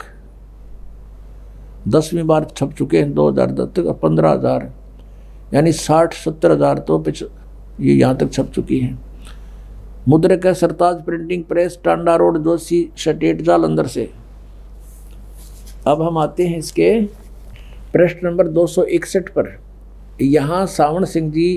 10वीं बार छप चुके हैं। 2010 तक 15,000 यानी 60-70 हज़ार तो ये यहाँ तक छप चुकी हैं। मुद्रक है Sartaj printing press, Tanda road, Joshi state, Jalandhar से। अब हम आते हैं इसके प्रश्न नंबर 261 पर। यहाँ सावण सिंह जी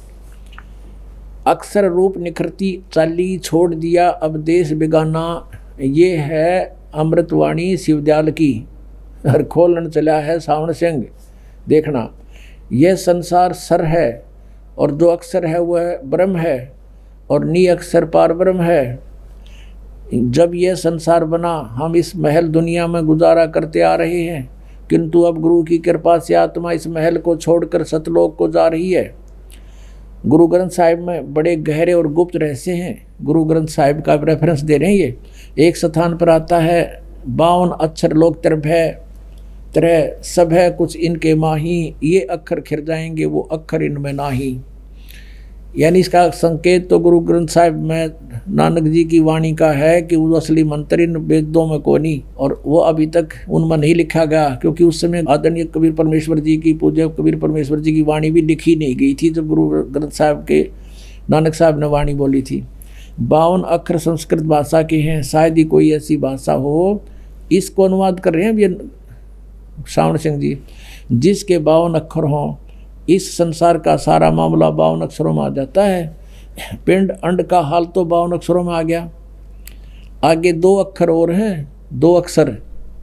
अक्सर रूप निखरती चाली छोड़ दिया अब देश बेगाना, ये है अमृतवाणी शिवदयाल की। और खोलन चला है सावण सिंह। देखना, यह संसार सर है और जो अक्षर है वह ब्रह्म है और नी अक्षर पार ब्रह्म है। जब यह संसार बना हम इस महल दुनिया में गुजारा करते आ रहे हैं, किंतु अब गुरु की कृपा से आत्मा इस महल को छोड़कर सतलोक को जा रही है। गुरु ग्रंथ साहिब में बड़े गहरे और गुप्त रहस्य हैं। गुरु ग्रंथ साहिब का रेफरेंस दे रहे हैं। ये एक स्थान पर आता है 52 अक्षर लोक तरह सब है कुछ इनके माही, ये अक्षर खिर जाएंगे वो अक्षर इनमें नाही। यानी इसका संकेत तो गुरु ग्रंथ साहिब में नानक जी की वाणी का है कि वो असली मंत्र इन वेदों में को नहीं, और वो अभी तक उनमें नहीं लिखा गया, क्योंकि उस समय आदरणीय कबीर परमेश्वर जी की, पूज्य कबीर परमेश्वर जी की वाणी भी लिखी नहीं गई थी जब गुरु ग्रंथ साहिब के नानक साहब ने वाणी बोली थी। 52 अक्षर संस्कृत भाषा के हैं, शायद ही कोई ऐसी भाषा हो। इसको अनुवाद कर रहे हैं ये सावण सिंह जी, जिसके 52 अक्षर हों। इस संसार का सारा मामला 52 अक्षरों में आ जाता है। पिंड अंड का हाल तो 52 अक्षरों में आ गया। आगे 2 अक्षर और हैं, 2 अक्षर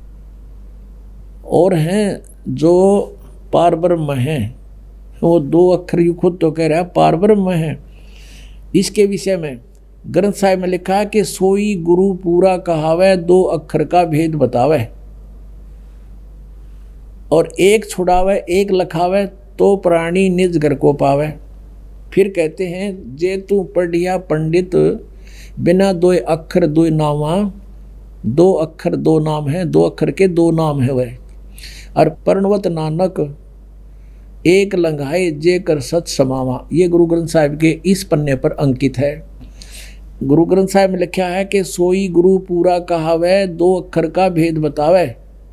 और हैं जो पार ब्रह्म हैं। वो 2 अक्षर यू खुद तो कह रहा है पार ब्रह्म है। इसके विषय में ग्रंथ साहिब में लिखा है कि सोई गुरु पूरा कहावे, 2 अक्षर का भेद बतावे, और एक छुड़ावे एक लखावे तो प्राणी निज घर को पावे। फिर कहते हैं जे तू पढ़िया पंडित बिना 2 अक्षर 2 नामा, 2 अक्षर 2 नाम है, 2 अक्षर के 2 नाम है वह। और पर्णवत नानक एक लंघाए जे कर सच समावा। ये गुरु ग्रंथ साहिब के इस पन्ने पर अंकित है। गुरु ग्रंथ साहिब में लिखा है कि सोई गुरु पूरा कहावे, 2 अक्षर का भेद बतावे।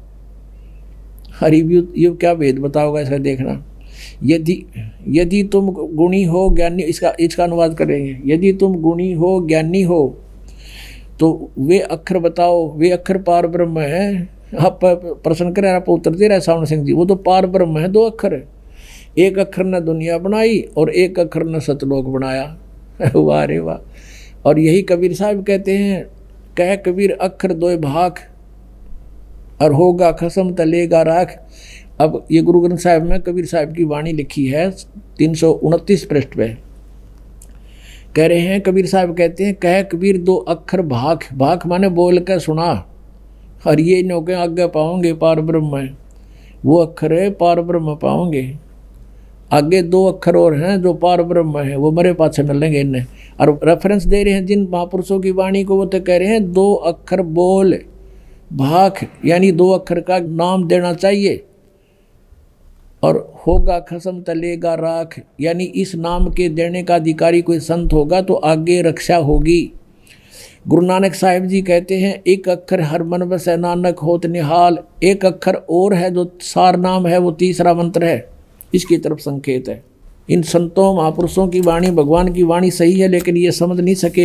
हरि ये क्या भेद बताओगा इसका देखना। यदि तुम गुणी हो ज्ञानी, इसका अनुवाद करेंगे, यदि तुम गुणी हो ज्ञानी हो तो वे अक्षर बताओ, वे अक्षर पार ब्रह्म है। आप प्रश्न करें, आप उत्तर दे रहे सावण सिंह जी, वो तो पार ब्रह्म है। 2 अक्षर है, एक अक्षर ने दुनिया बनाई और एक अक्षर ने सतलोक बनाया। वाह रे वाह। और यही कबीर साहब कहते हैं, कह कबीर अक्षर 2 भाग और होगा खसम तलेगा राख। अब ये गुरु ग्रंथ साहिब में कबीर साहब की वाणी लिखी है 329 पृष्ठ पे। कह रहे हैं कबीर साहब कहते हैं, कह कबीर 2 अक्षर भाग, भाग माने बोल कर सुना, और ये नौके आगे पाओगे पार ब्रह्म है। वो अक्षर है पार ब्रह्म पाओगे। आगे 2 अक्षर और हैं जो पार ब्रह्म है, वो मरे पाछे मिलेंगे इन्हें। और रेफरेंस दे रहे हैं जिन महापुरुषों की वाणी को, वो तो कह रहे हैं 2 अक्षर बोल भाग, यानी 2 अक्षर का नाम देना चाहिए। और होगा खसम तलेगा राख, यानी इस नाम के देने का अधिकारी कोई संत होगा तो आगे रक्षा होगी। गुरु नानक साहिब जी कहते हैं, एक अक्षर हर मन बसै नानक होत निहाल। एक अक्षर और है जो सार नाम है, वो तीसरा मंत्र है, इसकी तरफ संकेत है। इन संतों महापुरुषों की वाणी, भगवान की वाणी सही है, लेकिन ये समझ नहीं सके।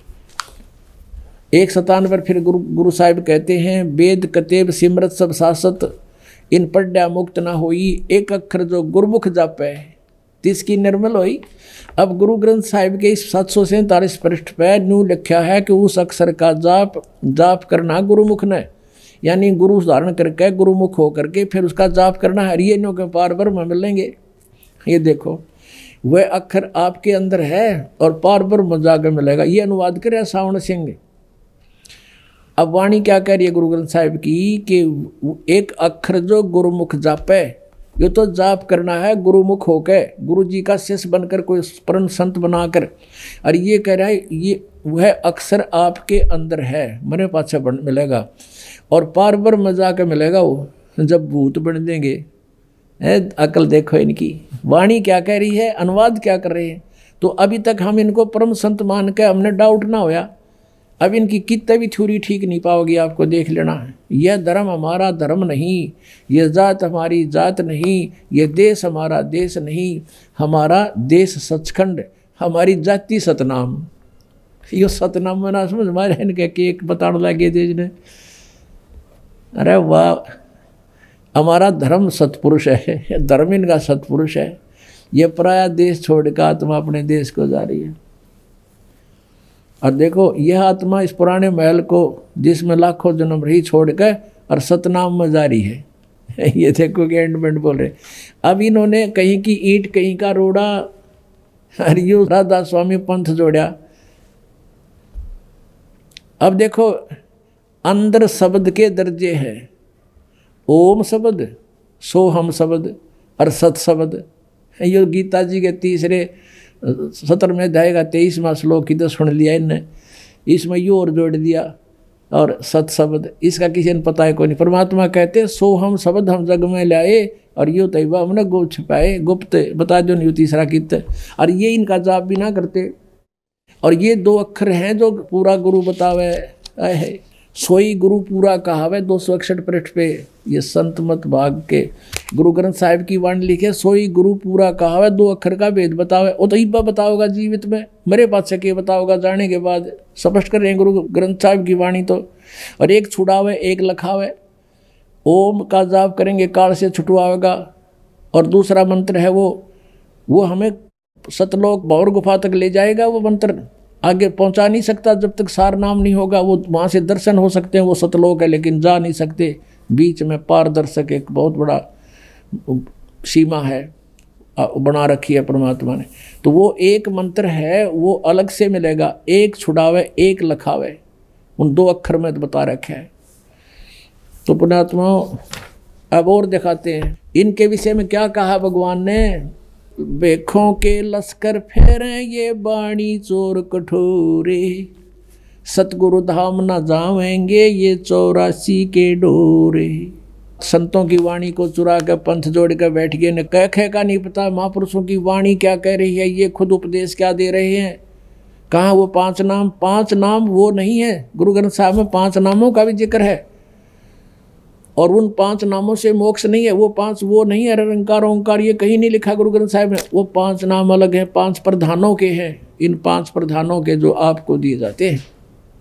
एक स्थान पर फिर गुरु साहिब कहते हैं, वेद कतेब सिमरत सब शासत, इन पढ़्या मुक्त ना होई। एक अक्षर जो गुरमुख जापे तिसकी निर्मल होई। अब गुरु ग्रंथ साहिब के इस 747 पृष्ठ पर न्यू लिखा है कि उस अक्षर का जाप करना गुरुमुख ने, यानी गुरु धारण करके गुरुमुख होकर के फिर उसका जाप करना है। ये नो के पार ब्रह्म मिलेंगे। ये देखो, वह अक्षर आपके अंदर है और पार ब्रह्म जाकर मिलेगा। ये अनुवाद करे सावण सिंह। अब वाणी क्या कह रही है गुरु ग्रंथ साहिब की कि एक अक्षर जो गुरुमुख जापे, ये तो जाप करना है गुरुमुख होकर, गुरु जी का शिष्य बनकर, कोई परम संत बनाकर। और ये कह रहा है ये वह अक्षर आपके अंदर है, मरे पाछे मिलेगा। और पार ब्रह्म जाकर मिलेगा वो जब भूत बन देंगे। अकल देखो इनकी, वाणी क्या कह रही है, अनुवाद क्या कर रहे हैं। तो अभी तक हम इनको परम संत मान के हमने डाउट ना होया। अब इनकी कितने भी थ्योरी ठीक नहीं पाओगी, आपको देख लेना है। यह धर्म हमारा धर्म नहीं, यह जात हमारी जात नहीं, यह देश हमारा देश नहीं, हमारा देश सचखंड, हमारी जाति सतनाम। यो सतनाम में ना समझ मारे इनके कि एक बताने लगे थे इसने। अरे वाह, हमारा धर्म सत्पुरुष है, धर्म इनका सत्पुरुष है। ये पराया देश छोड़कर आत्मा अपने देश को जा रही है। और देखो यह आत्मा इस पुराने महल को जिसमें लाखों जन्म रही छोड़कर और सतनाम में जा रही है। ये देखो कि एंडमेंट बोल रहे। अब इन्होंने कहीं की ईंट कहीं का रोड़ा और यूं राधा स्वामी पंथ जोड़ा। अब देखो अंदर शब्द के दर्जे हैं, ओम शब्द, सोहम शब्द और सत शब्द। ये गीता जी के तीसरे सत्र में जाएगा 23वां श्लोक की तो सुन लिया इनने, इसमें यू और जोड़ दिया और सत शब्द। इसका किसी ने पता है कोई नहीं। परमात्मा कहते सो हम शब्द हम जग में लाए और यो तैबा हमने गुप्त छिपाए, गुप्त बता जो नहीं तीसरा कित। और ये इनका जाप भी ना करते। और ये 2 अक्षर हैं जो पूरा गुरु बतावे है, सोई गुरु पूरा कहावे 261 पृष्ठ पे। ये संत मत भाग के गुरु ग्रंथ साहिब की वाणी लिखे, सोई गुरु पूरा कहावे 2 अक्षर का भेद बतावे। वो तो इब्बा बताओगा जीवित में, मरे पास के बताओगा जाने के बाद। स्पष्ट कर रहे हैं गुरु ग्रंथ साहिब की वाणी तो। और एक छुड़ावे एक लखावे, ओम का जाप करेंगे काल से छुटवाएगा। और दूसरा मंत्र है वो हमें सतलोक भौर गुफा तक ले जाएगा। वो मंत्र आगे पहुंचा नहीं सकता जब तक सार नाम नहीं होगा। वो वहाँ से दर्शन हो सकते हैं, वो सतलोक है, लेकिन जा नहीं सकते। बीच में पारदर्शक एक बहुत बड़ा सीमा है बना रखी है परमात्मा ने। तो वो एक मंत्र है, वो अलग से मिलेगा, एक छुड़ावे एक लखावे, उन 2 अक्षर में तो बता रखा है। तो पुण्यात्माओं अब और दिखाते हैं इनके विषय में क्या कहा भगवान ने। बेखों के लश्कर फेरे ये बाणी चोर कठोरे, सतगुरु धाम न जावेंगे ये 84 के डोरे। संतों की वाणी को चुरा कर पंथ जोड़ कर बैठ गए, ने कह का नहीं पता महापुरुषों की वाणी क्या कह रही है, ये खुद उपदेश क्या दे रहे हैं। कहाँ वो 5 नाम, 5 नाम वो नहीं है। गुरु ग्रंथ साहब में 5 नामों का भी जिक्र है और उन 5 नामों से मोक्ष नहीं है। वो 5 वो नहीं है, निरंकार ओंकार ये कहीं नहीं लिखा गुरु ग्रंथ साहिब में। वो 5 नाम अलग हैं, 5 प्रधानों के हैं। इन 5 प्रधानों के जो आपको दिए जाते हैं।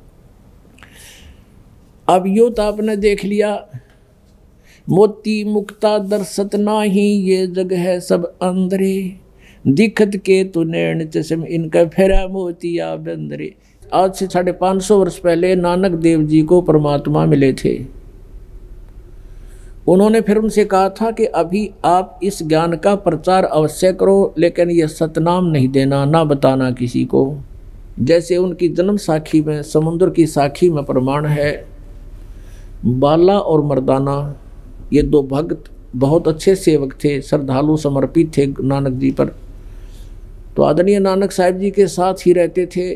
अब यो तो आपने देख लिया, मोती मुक्ता दर्शत नाही ये जग है सब अंदरे, दिखत के तु नैन चश्म इनका फेरा मोतिया बंदरे। आज से 550 वर्ष पहले नानक देव जी को परमात्मा मिले थे। उन्होंने फिर उनसे कहा था कि अभी आप इस ज्ञान का प्रचार अवश्य करो, लेकिन यह सतनाम नहीं देना, ना बताना किसी को। जैसे उनकी जन्म साखी में, समुद्र की साखी में प्रमाण है। बाला और मर्दाना ये 2 भक्त बहुत अच्छे सेवक थे, श्रद्धालु समर्पित थे नानक जी पर। तो आदरणीय नानक साहिब जी के साथ ही रहते थे।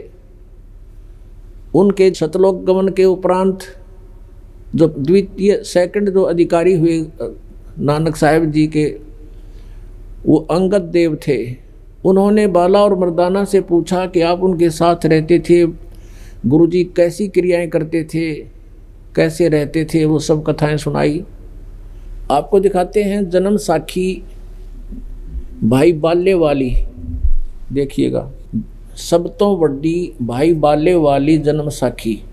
उनके सतलोक गमन के उपरांत जो द्वितीय सेकंड जो अधिकारी हुए नानक साहिब जी के, वो अंगद देव थे। उन्होंने बाला और मर्दाना से पूछा कि आप उनके साथ रहते थे, गुरुजी कैसी क्रियाएं करते थे, कैसे रहते थे, वो सब कथाएं सुनाई। आपको दिखाते हैं जन्म साखी भाई बाले वाली। देखिएगा, सब तो वड्डी भाई बाले वाली जन्म साखी।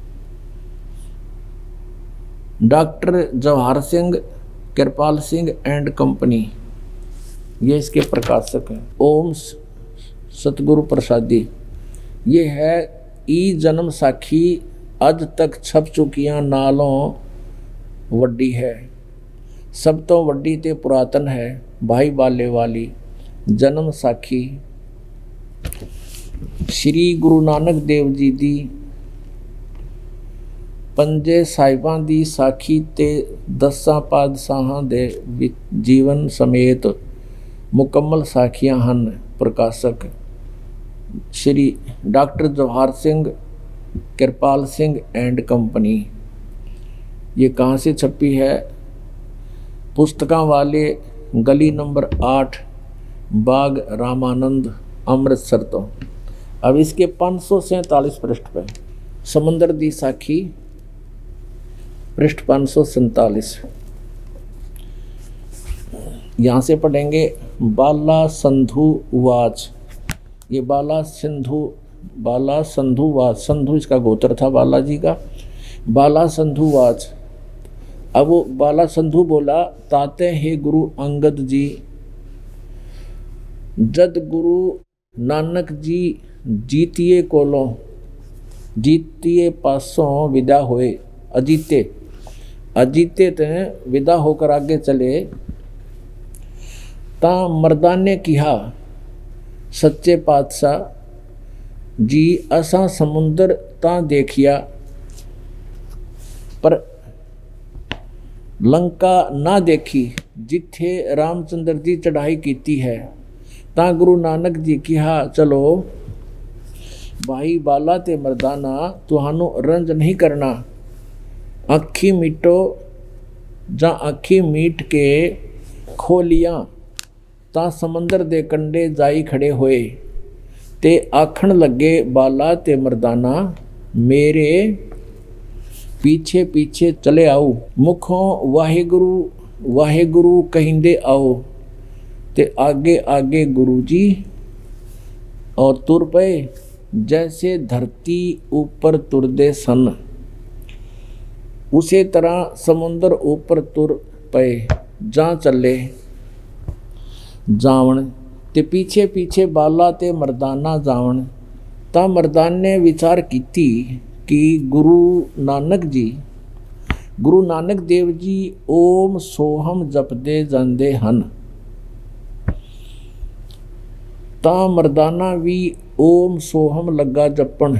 Doctor Jawahar Singh, Kirpal Singh and company, ये इसके प्रकाशक हैं। ओम सतगुरु प्रसादी, ये है ई जन्म साखी, अज तक छप चुकियां नालों वड्डी है। सब तो वड्डी ते पुरातन है भाई बाले वाली जन्म साखी। श्री गुरु नानक देव जी दी पंजे साहिबां दी साखी ते 10 पातशाहां दे जीवन समेत मुकम्मल साखियां हन। प्रकाशक Shri doctor Jawahar Singh, Kirpal Singh and company. ये कहाँ से छपी है? पुस्तकां वाले गली नंबर 8, बाग रामानंद, अमृतसर। तो अब इसके 547 पृष्ठ पे समुंदर दी साखी, पृष्ठ 547। यहाँ से पढ़ेंगे बाला संधु वाच। ये बाला संधु वाच, संधु इसका गोत्र था बालाजी का। बाला संधु वाच, अब वो बाला संधू बोला, ताते हे गुरु अंगद जी, जद गुरु नानक जी जीतिए कोलों जीतिए पासों विदा होए, अजीते अजीते ते विदा होकर आगे चले, ता मर्दान ने कहा, सच्चे पातशाह जी असा समुंदर ता देखिया पर लंका ना देखी जिथे रामचंद्र जी चढ़ाई कीती है। ता गुरु नानक जी कहा, चलो भाई बाला ते मर्दाना तुहानू रंज नहीं करना, अखी मीटो जा अखी मीट के खोलियां ता समंदर दे कंडे जाई खड़े होए, ते आखण लगे बाला ते मर्दाना मेरे पीछे पीछे चले आओ, मुखों वाहेगुरु वाहेगुरु कहिंदे आओ, ते आगे आगे गुरु जी और तुर पे जैसे धरती ऊपर तुरदे सन, उसी तरह समुंदर ऊपर तुर पे जा चले जावन, ते पीछे पीछे बाला ते मर्दाना जावन। ता मर्दान ने विचार कीती कि गुरु नानक देव जी ओम सोहम जपदे जांदे हन। ता मर्दाना भी ओम सोहम लगा जपन,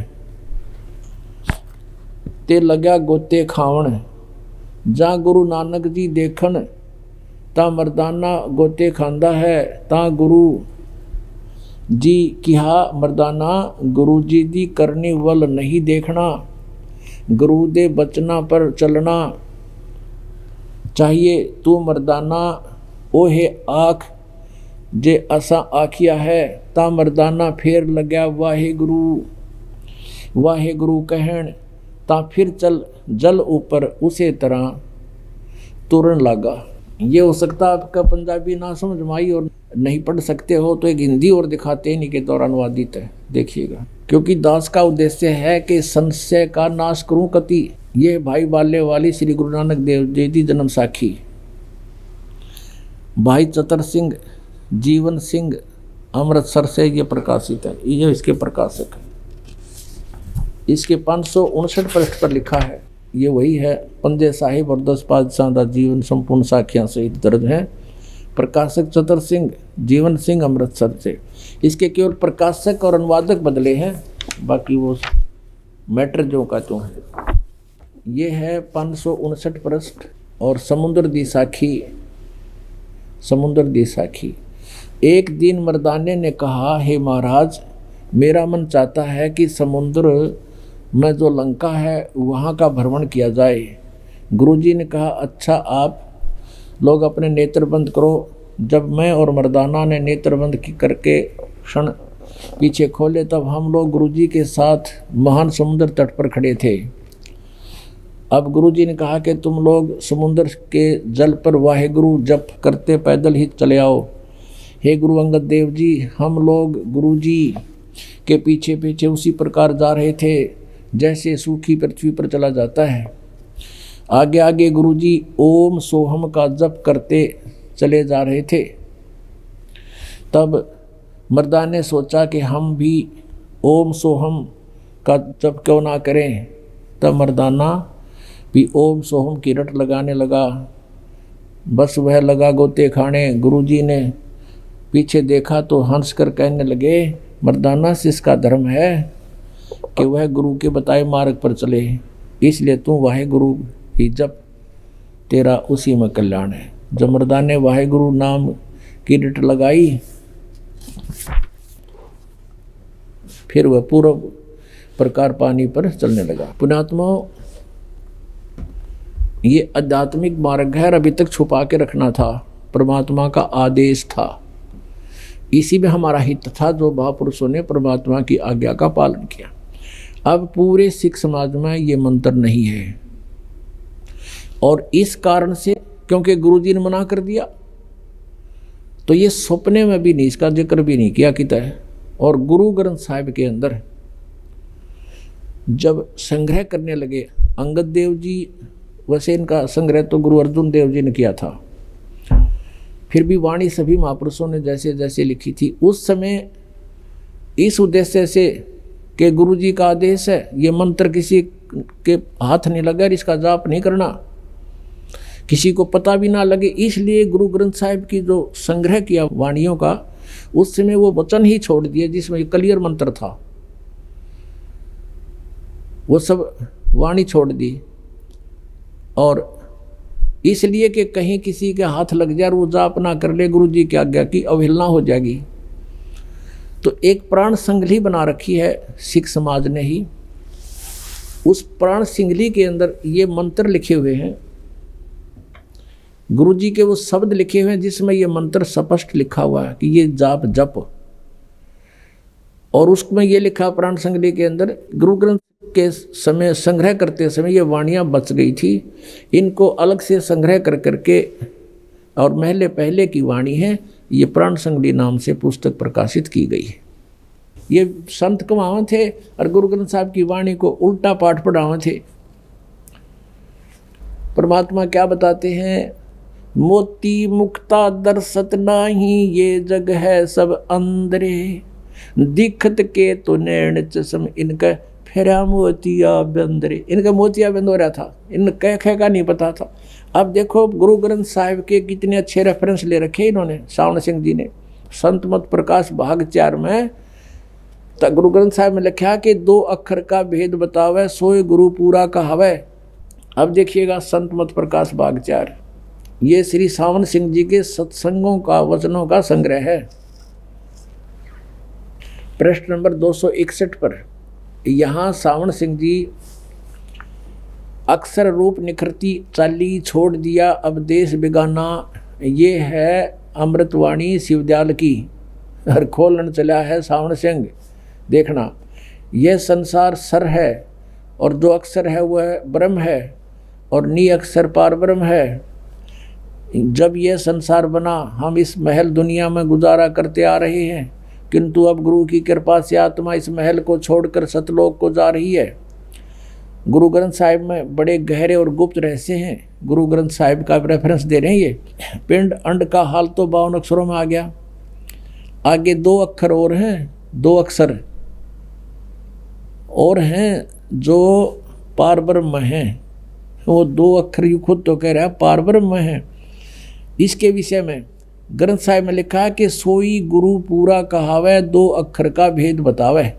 ते लग्या गोते खावन। जा गुरु नानक जी देखन ता मर्दाना गोते खांदा है, ता गुरु जी कहा, मर्दाना गुरु जी दी करनी वल नहीं देखना, गुरु दे बचना पर चलना चाहिए। तू मर्दाना ओहे आख जे असा आखिया है। ता मर्दाना फिर लग्या वाहेगुरु वाहेगुरु कहन, ता फिर चल जल ऊपर उसे तरह तुरन लगा। ये हो सकता आपका पंजाबी ना समझ में आई और नहीं पढ़ सकते हो तो एक हिंदी और दिखाते हैं, इनके द्वारा अनुवादित है, देखिएगा। क्योंकि दास का उद्देश्य है कि संशय का नाश करूं कति। ये भाई बाले वाली श्री गुरु नानक देव जी की जन्म साखी। भाई चतर सिंह जीवन सिंह अमृतसर से ये प्रकाशित है, ये इसके प्रकाशक है। इसके 559 पृष्ठ पर लिखा है, ये वही है। पंजे साहिब और 10 पातशाह का जीवन संपूर्ण साखियां सहित दर्ज है। प्रकाशक चतर सिंह जीवन सिंह अमृतसर से। इसके केवल प्रकाशक और अनुवादक बदले हैं, बाकी वो मैटर जो का तो है। ये है 559 पृष्ठ और समुद्र दी साखी। समुद्र दी साखी। एक दिन मर्दाने ने कहा, हे महाराज मेरा मन चाहता है कि समुद्र में जो लंका है वहाँ का भ्रमण किया जाए। गुरुजी ने कहा, अच्छा आप लोग अपने नेत्र बंद करो। जब मैं और मर्दाना ने नेत्र बंद करके क्षण पीछे खोले तब हम लोग गुरुजी के साथ महान समुद्र तट पर खड़े थे। अब गुरुजी ने कहा कि तुम लोग समुद्र के जल पर वाहेगुरु जप करते पैदल ही चले आओ। हे गुरु अंगद देव जी, हम लोग गुरुजी के पीछे पीछे उसी प्रकार जा रहे थे जैसे सूखी पृथ्वी पर चला जाता है। आगे आगे गुरुजी ओम सोहम का जप करते चले जा रहे थे। तब मर्दान ने सोचा कि हम भी ओम सोहम का जप क्यों ना करें। तब मर्दाना भी ओम सोहम की रट लगाने लगा। बस वह लगा गोते खाने। गुरुजी ने पीछे देखा तो हंस कर कहने लगे, मर्दाना से इसका धर्म है कि वह गुरु के बताए मार्ग पर चले, इसलिए तू वाहे गुरु ही जप, तेरा उसी में कल्याण है। जब मर्दान ने वाहे गुरु नाम की रट लगाई फिर वह पूर्व प्रकार पानी पर चलने लगा। पुण्यात्मा, ये आध्यात्मिक मार्ग है, अभी तक छुपा के रखना था, परमात्मा का आदेश था। इसी में हमारा हित था जो महापुरुषों ने परमात्मा की आज्ञा का पालन किया। अब पूरे सिख समाज में ये मंत्र नहीं है और इस कारण से क्योंकि गुरुजी ने मना कर दिया तो ये सपने में भी नहीं, इसका जिक्र भी नहीं किया किता है। और गुरु ग्रंथ साहिब के अंदर जब संग्रह करने लगे अंगद देव जी वैसे इनका संग्रह तो गुरु अर्जुन देव जी ने किया था। फिर भी वाणी सभी महापुरुषों ने जैसे जैसे लिखी थी उस समय इस उद्देश्य से कि गुरु जी का आदेश है, ये मंत्र किसी के हाथ नहीं लगा, इसका जाप नहीं करना, किसी को पता भी ना लगे, इसलिए गुरु ग्रंथ साहिब की जो संग्रह किया वाणियों का, उस समय वो वचन ही छोड़ दिए जिसमें क्लियर मंत्र था, वो सब वाणी छोड़ दी। और इसलिए कि कहीं किसी के हाथ लग जाए और वो जाप ना कर ले, गुरु जी की आज्ञा की अवहेलना हो जाएगी। तो एक प्राण संगली बना रखी है सिख समाज ने ही। उस प्राण संगली के अंदर ये मंत्र लिखे हुए हैं, गुरु जी के वो शब्द लिखे हुए हैं जिसमें ये मंत्र स्पष्ट लिखा हुआ है कि ये जाप जप। और उसमें ये लिखा प्राण संगली के अंदर, गुरु ग्रंथ के समय संग्रह करते समय ये वाणियाँ बच गई थी, इनको अलग से संग्रह कर करके, और महले पहले की वाणी है, ये प्राण संगली नाम से पुस्तक प्रकाशित की गई है। ये संत कमावे थे और गुरु ग्रंथ साहब की वाणी को उल्टा पाठ पढ़ावे थे। परमात्मा क्या बताते हैं, मोती मुक्ता दर्शत नाही, ये जग है सब अंदरे, दिखत के तो नैण चश्म, इनका फेरा मोतिया बंदरे। इनका मोतिया बंद हो रहा था, इन कह का नहीं पता था। अब देखो गुरु ग्रंथ साहिब के कितने अच्छे रेफरेंस ले रखे इन्होंने, सावण सिंह जी ने। संत मत प्रकाश भाग 4 में गुरु ग्रंथ साहिब में लिखा कि 2 अक्षर का भेद बतावे, सोए गुरु पूरा कहावे। अब देखिएगा संत मत प्रकाश भाग 4, ये श्री सावण सिंह जी के सत्संगों का वचनों का संग्रह है। प्रश्न नंबर 261 पर यहाँ सावण सिंह जी अक्षर रूप निखरती चाली छोड़ दिया अब देश बेगाना, ये है अमृतवाणी शिवदयाल की। हर खोलन चला है सावण सिंह। देखना, यह संसार सर है और जो अक्षर है वह ब्रह्म है और नी अक्षर पार ब्रह्म है। जब यह संसार बना हम इस महल दुनिया में गुजारा करते आ रहे हैं, किंतु अब गुरु की कृपा से आत्मा इस महल को छोड़कर सतलोक को जा रही है। गुरु ग्रंथ साहिब में बड़े गहरे और गुप्त रहस्य हैं। गुरु ग्रंथ साहिब का रेफरेंस दे रहे हैं ये। पिंड अंड का हाल तो 52 अक्षरों में आ गया, आगे 2 अक्षर और हैं, 2 अक्षर और हैं जो पार ब्रह्म हैं। वो 2 अक्षर यू खुद तो कह रहा है पार ब्रह्म है। इसके विषय में ग्रंथ साहिब में लिखा है कि सोई गुरु पूरा कहावे, 2 अक्षर का भेद बतावे,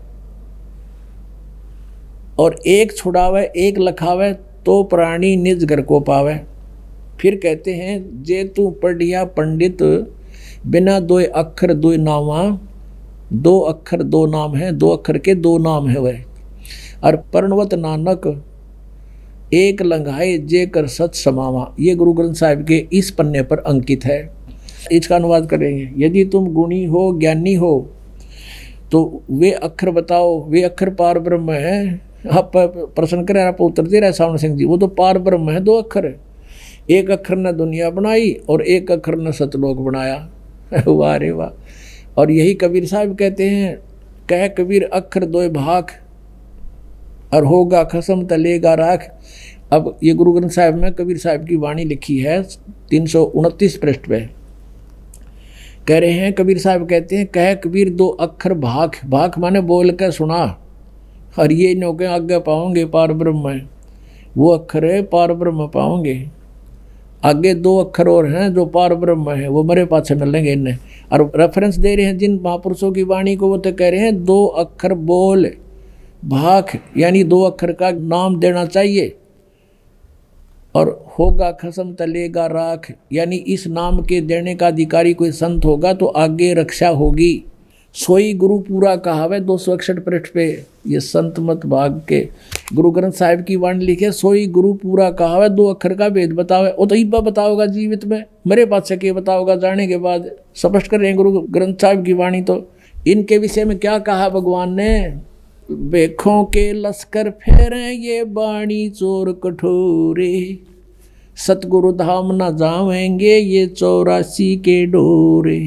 और 1 छुड़ावे 1 लखावे, तो प्राणी निज घर को पावे। फिर कहते हैं जे तू पढ़िया पंडित, बिना 2 अक्षर 2 नामा, 2 अक्षर 2 नाम है, 2 अक्षर के 2 नाम है वह। और पर्णवत नानक 1 लंघाए जे कर सच समावा। ये गुरु ग्रंथ साहिब के इस पन्ने पर अंकित है। इसका अनुवाद करेंगे, यदि तुम गुणी हो ज्ञानी हो तो वे अक्षर बताओ, वे अक्षर पार ब्रह्म है। आप प्रश्न करें, आप उत्तर दे रहे सावण सिंह जी, वो तो पार ब्रह्म है, 2 अक्षर है। 1 अक्षर ने दुनिया बनाई और 1 अक्षर ने सतलोक बनाया। वाह रे वाह। और यही कबीर साहब कहते हैं, कह कबीर अक्षर 2 भाग और होगा खसम तलेगा राख। अब ये गुरु ग्रंथ साहिब में कबीर साहब की वाणी लिखी है 329 पृष्ठ पे। कह रहे हैं, कबीर साहब कहते हैं, कह कबीर 2 अक्षर भाग, भाग माने बोल के सुना, और ये नौके आगे पाओगे पार ब्रह्म है, वो अक्षर है पार ब्रह्म पाओगे। आगे 2 अक्षर और हैं जो पार ब्रह्म है, वो मरे पाछे मिलेंगे इन्हें। और रेफरेंस दे रहे हैं जिन महापुरुषों की वाणी को, वो तो कह रहे हैं 2 अक्षर बोल भाग, यानी 2 अक्षर का नाम देना चाहिए। और होगा खसम तलेगा राख, यानी इस नाम के देने का अधिकारी कोई संत होगा तो आगे रक्षा होगी। सोई गुरु पूरा कहावे 261 पृष्ठ पे ये संत मत भाग के गुरु ग्रंथ साहिब की वाणी लिखे, सोई गुरु पूरा कहावे 2 अक्षर का भेद बतावे। वो तो इब्बा बताओगा जीवित में, मरे पाछे के बताओगा जाने के बाद। स्पष्ट कर रहे हैं गुरु ग्रंथ साहिब की वाणी। तो इनके विषय में क्या कहा भगवान ने, बेखों के लश्कर फेरे ये बाणी चोर कठोरे, सतगुरु धाम न जावेंगे ये 84 के डोरे।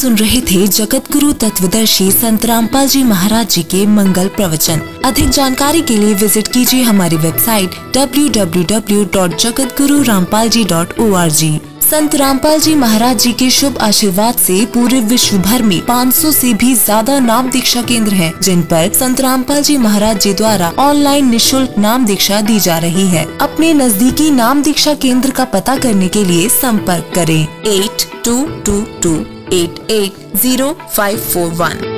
सुन रहे थे जगत गुरु तत्वदर्शी संत रामपाल जी महाराज जी के मंगल प्रवचन। अधिक जानकारी के लिए विजिट कीजिए हमारी वेबसाइट www.jagatgururampalji.org। संत रामपाल जी महाराज जी के शुभ आशीर्वाद से पूरे विश्व भर में 500 से भी ज्यादा नाम दीक्षा केंद्र हैं, जिन पर संत रामपाल जी महाराज जी द्वारा ऑनलाइन निशुल्क नाम दीक्षा दी जा रही है। अपने नजदीकी नाम दीक्षा केंद्र का पता करने के लिए संपर्क करें 8222880541।